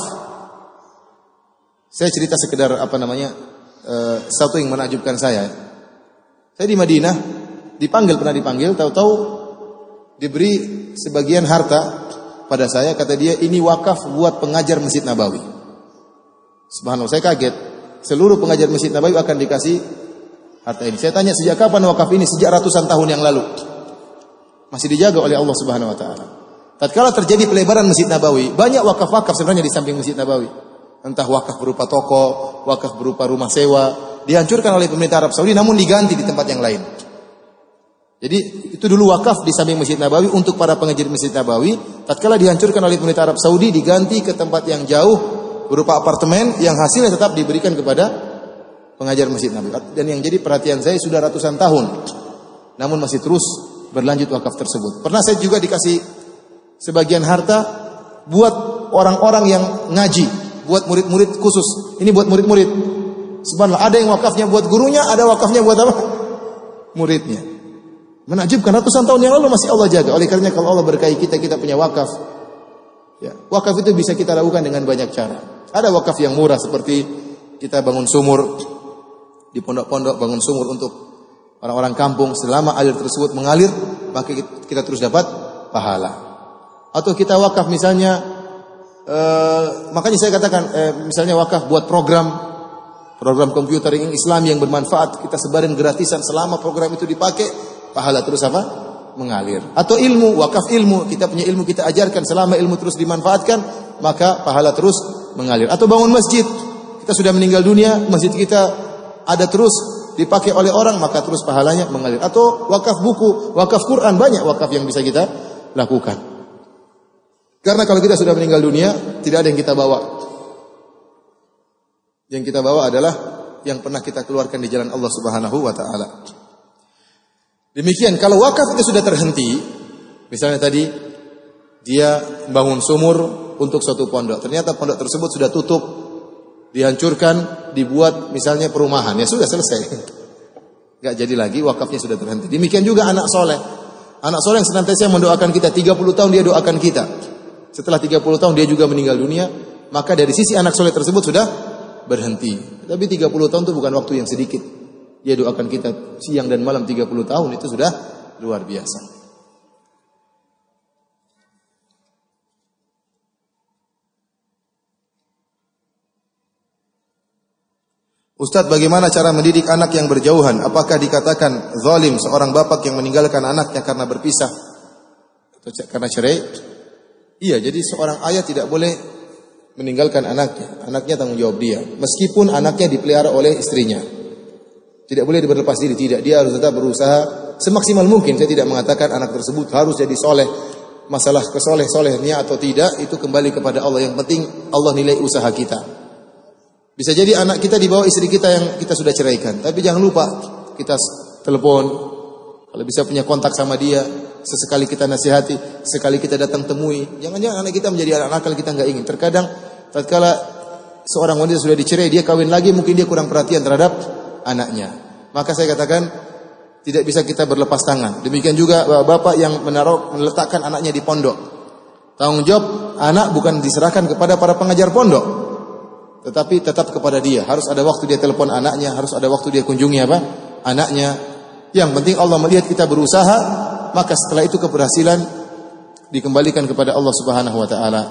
Saya cerita sekedar apa namanya, uh, satu yang menakjubkan saya. Saya di Madinah dipanggil, pernah dipanggil, tahu-tahu diberi sebagian harta pada saya, kata dia ini wakaf buat pengajar Masjid Nabawi. Subhanallah, saya kaget. Seluruh pengajar Masjid Nabawi akan dikasih harta ini. Saya tanya, sejak kapan wakaf ini? Sejak ratusan tahun yang lalu. Masih dijaga oleh Allah Subhanahu wa taala. Tatkala terjadi pelebaran Masjid Nabawi, banyak wakaf-wakaf sebenarnya di samping Masjid Nabawi. Entah wakaf berupa toko, wakaf berupa rumah sewa, dihancurkan oleh pemerintah Arab Saudi namun diganti di tempat yang lain. Jadi itu dulu wakaf di samping Masjid Nabawi untuk para pengajar Masjid Nabawi. Tatkala dihancurkan oleh pemerintah Arab Saudi, diganti ke tempat yang jauh berupa apartemen yang hasilnya tetap diberikan kepada pengajar Masjid Nabawi. Dan yang jadi perhatian saya sudah ratusan tahun, namun masih terus berlanjut wakaf tersebut. Pernah saya juga dikasih sebagian harta buat orang-orang yang ngaji, buat murid-murid khusus. Ini buat murid-murid. Subhanallah, ada yang wakafnya buat gurunya, ada wakafnya buat apa? Muridnya. Menakjubkan, ratusan tahun yang lalu masih Allah jaga. Oleh karenanya kalau Allah berkahi kita, kita punya wakaf. Ya, wakaf itu bisa kita lakukan dengan banyak cara. Ada wakaf yang murah seperti kita bangun sumur di pondok-pondok, bangun sumur untuk orang-orang kampung. Selama air tersebut mengalir, maka kita terus dapat pahala. Atau kita wakaf misalnya, Uh, makanya saya katakan uh, misalnya wakaf buat program program komputer yang Islam yang bermanfaat, kita sebarin gratisan, selama program itu dipakai pahala terus apa? Mengalir. Atau ilmu, wakaf ilmu, kita punya ilmu kita ajarkan, selama ilmu terus dimanfaatkan maka pahala terus mengalir. Atau bangun masjid, kita sudah meninggal dunia, masjid kita ada terus dipakai oleh orang, maka terus pahalanya mengalir. Atau wakaf buku, wakaf Quran, banyak wakaf yang bisa kita lakukan. Karena kalau kita sudah meninggal dunia, tidak ada yang kita bawa. Yang kita bawa adalah yang pernah kita keluarkan di jalan Allah Subhanahu wa taala. Demikian, kalau wakaf itu sudah terhenti, misalnya tadi dia bangun sumur untuk suatu pondok, ternyata pondok tersebut sudah tutup, dihancurkan, dibuat misalnya perumahan, ya sudah selesai. Enggak jadi lagi, wakafnya sudah terhenti. Demikian juga anak soleh. Anak soleh yang senantiasa mendoakan kita, tiga puluh tahun dia doakan kita. Setelah tiga puluh tahun dia juga meninggal dunia, maka dari sisi anak soleh tersebut sudah berhenti. Tapi tiga puluh tahun itu bukan waktu yang sedikit. Dia doakan kita siang dan malam tiga puluh tahun, itu sudah luar biasa. Ustadz, bagaimana cara mendidik anak yang berjauhan? Apakah dikatakan zalim seorang bapak yang meninggalkan anaknya karena berpisah atau karena cerai? Iya, jadi seorang ayah tidak boleh meninggalkan anaknya. Anaknya tanggung jawab dia. Meskipun anaknya dipelihara oleh istrinya. Tidak boleh berlepas diri, tidak. Dia harus tetap berusaha semaksimal mungkin. Saya tidak mengatakan anak tersebut harus jadi soleh. Masalah kesoleh-solehnya atau tidak, itu kembali kepada Allah. Yang penting Allah nilai usaha kita. Bisa jadi anak kita di bawah istri kita yang kita sudah ceraikan. Tapi jangan lupa, kita telepon. Kalau bisa punya kontak sama dia. Sesekali kita nasihati, sekali kita datang temui. Jangan-jangan anak kita menjadi anak nakal kita enggak ingin. Terkadang tatkala seorang wanita sudah dicerai, dia kawin lagi, mungkin dia kurang perhatian terhadap anaknya. Maka saya katakan, Tidak bisa kita berlepas tangan. Demikian juga bapak yang menaruh meletakkan anaknya di pondok. Tanggung jawab anak bukan diserahkan kepada para pengajar pondok, tetapi tetap kepada dia. Harus ada waktu dia telepon anaknya, harus ada waktu dia kunjungi apa? Anaknya. Yang penting Allah melihat kita berusaha, maka setelah itu keberhasilan dikembalikan kepada Allah Subhanahu wa taala.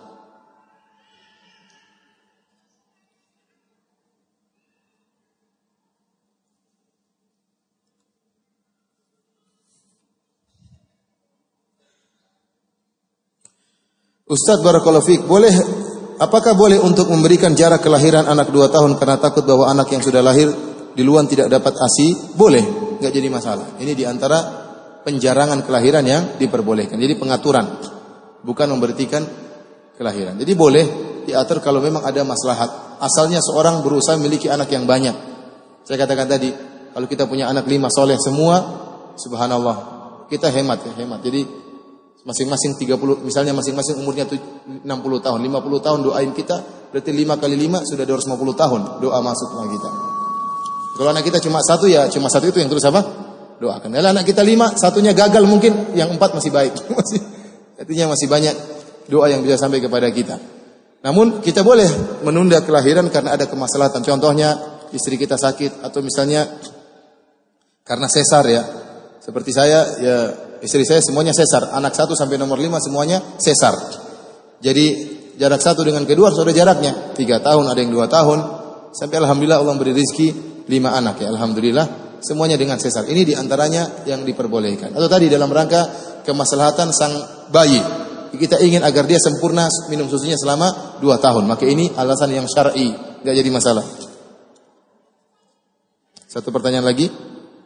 Ustaz barakallahu fiik, boleh apakah boleh untuk memberikan jarak kelahiran anak dua tahun karena takut bahwa anak yang sudah lahir di luar tidak dapat A S I? Boleh, enggak jadi masalah. Ini di antara penjarangan kelahiran yang diperbolehkan. Jadi pengaturan, bukan memberhentikan kelahiran. Jadi boleh diatur kalau memang ada maslahat. Asalnya seorang berusaha memiliki anak yang banyak. Saya katakan tadi, kalau kita punya anak lima soleh semua, subhanallah, kita hemat ya, hemat. Jadi masing-masing tiga puluh, misalnya masing-masing umurnya enam puluh tahun, lima puluh tahun doain kita, berarti lima kali lima sudah dua ratus lima puluh tahun doa masuk sama kita. Kalau anak kita cuma satu ya cuma satu itu yang terus apa? Doakan. Kalau anak kita lima, satunya gagal mungkin, yang empat masih baik. Masih, artinya masih banyak doa yang bisa sampai kepada kita. Namun kita boleh menunda kelahiran karena ada kemaslahatan. Contohnya istri kita sakit atau misalnya karena sesar ya. Seperti saya ya, istri saya semuanya sesar, anak satu sampai nomor lima semuanya sesar. Jadi jarak satu dengan kedua sudah jaraknya tiga tahun, ada yang dua tahun, sampai alhamdulillah Allah beri rezeki lima anak ya, alhamdulillah semuanya dengan sesar. Ini diantaranya yang diperbolehkan. Atau tadi dalam rangka kemaslahatan sang bayi, kita ingin agar dia sempurna minum susunya selama dua tahun, maka ini alasan yang syar'i, enggak jadi masalah. Satu pertanyaan lagi.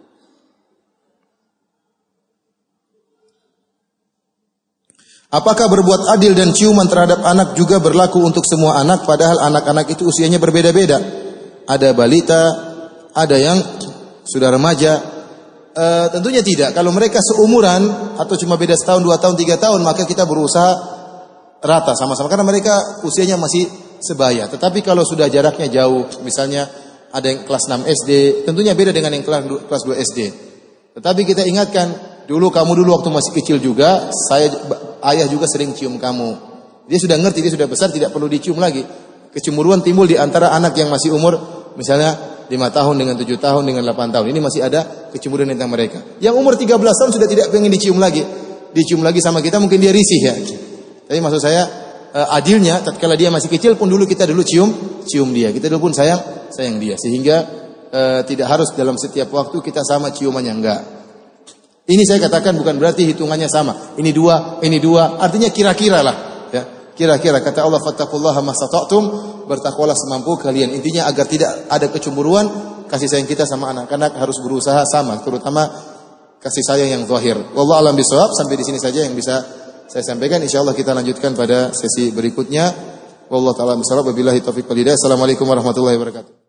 Apakah berbuat adil dan ciuman terhadap anak juga berlaku untuk semua anak, padahal anak-anak itu usianya berbeda-beda? Ada balita, ada yang sudah remaja. E, tentunya tidak. Kalau mereka seumuran atau cuma beda setahun, dua tahun, tiga tahun, maka kita berusaha rata sama-sama karena mereka usianya masih sebaya. Tetapi kalau sudah jaraknya jauh, misalnya ada yang kelas enam S D, tentunya beda dengan yang kelas dua S D. Tetapi kita ingatkan, dulu kamu dulu waktu masih kecil juga, saya ayah juga sering cium kamu. Dia sudah ngerti, dia sudah besar, tidak perlu dicium lagi. Kecemburuan timbul di antara anak yang masih umur misalnya lima tahun dengan tujuh tahun dengan delapan tahun. Ini masih ada kecemburuan tentang mereka. Yang umur tiga belas tahun sudah tidak pengen dicium lagi. Dicium lagi sama kita mungkin dia risih ya. Tapi maksud saya adilnya tatkala dia masih kecil pun dulu kita dulu cium cium dia. Kita dulu pun sayang sayang dia. Sehingga eh, tidak harus dalam setiap waktu kita sama ciumannya, enggak. Ini saya katakan bukan berarti hitungannya sama. Ini dua, ini dua. Artinya kira-kira lah. Ya. Kira-kira. Kata Allah, fattaqullaha mastata'tum. Bertakwalah semampu kalian. Intinya agar tidak ada kecemburuan. Kasih sayang kita sama anak-anak harus berusaha sama. Terutama kasih sayang yang zahir. Wallahu a'lam bishawab. Sampai di sini saja yang bisa saya sampaikan. InsyaAllah kita lanjutkan pada sesi berikutnya. Wallahu ta'ala bishawab. Wabillahi taufiq wal hidayah. Assalamualaikum warahmatullahi wabarakatuh.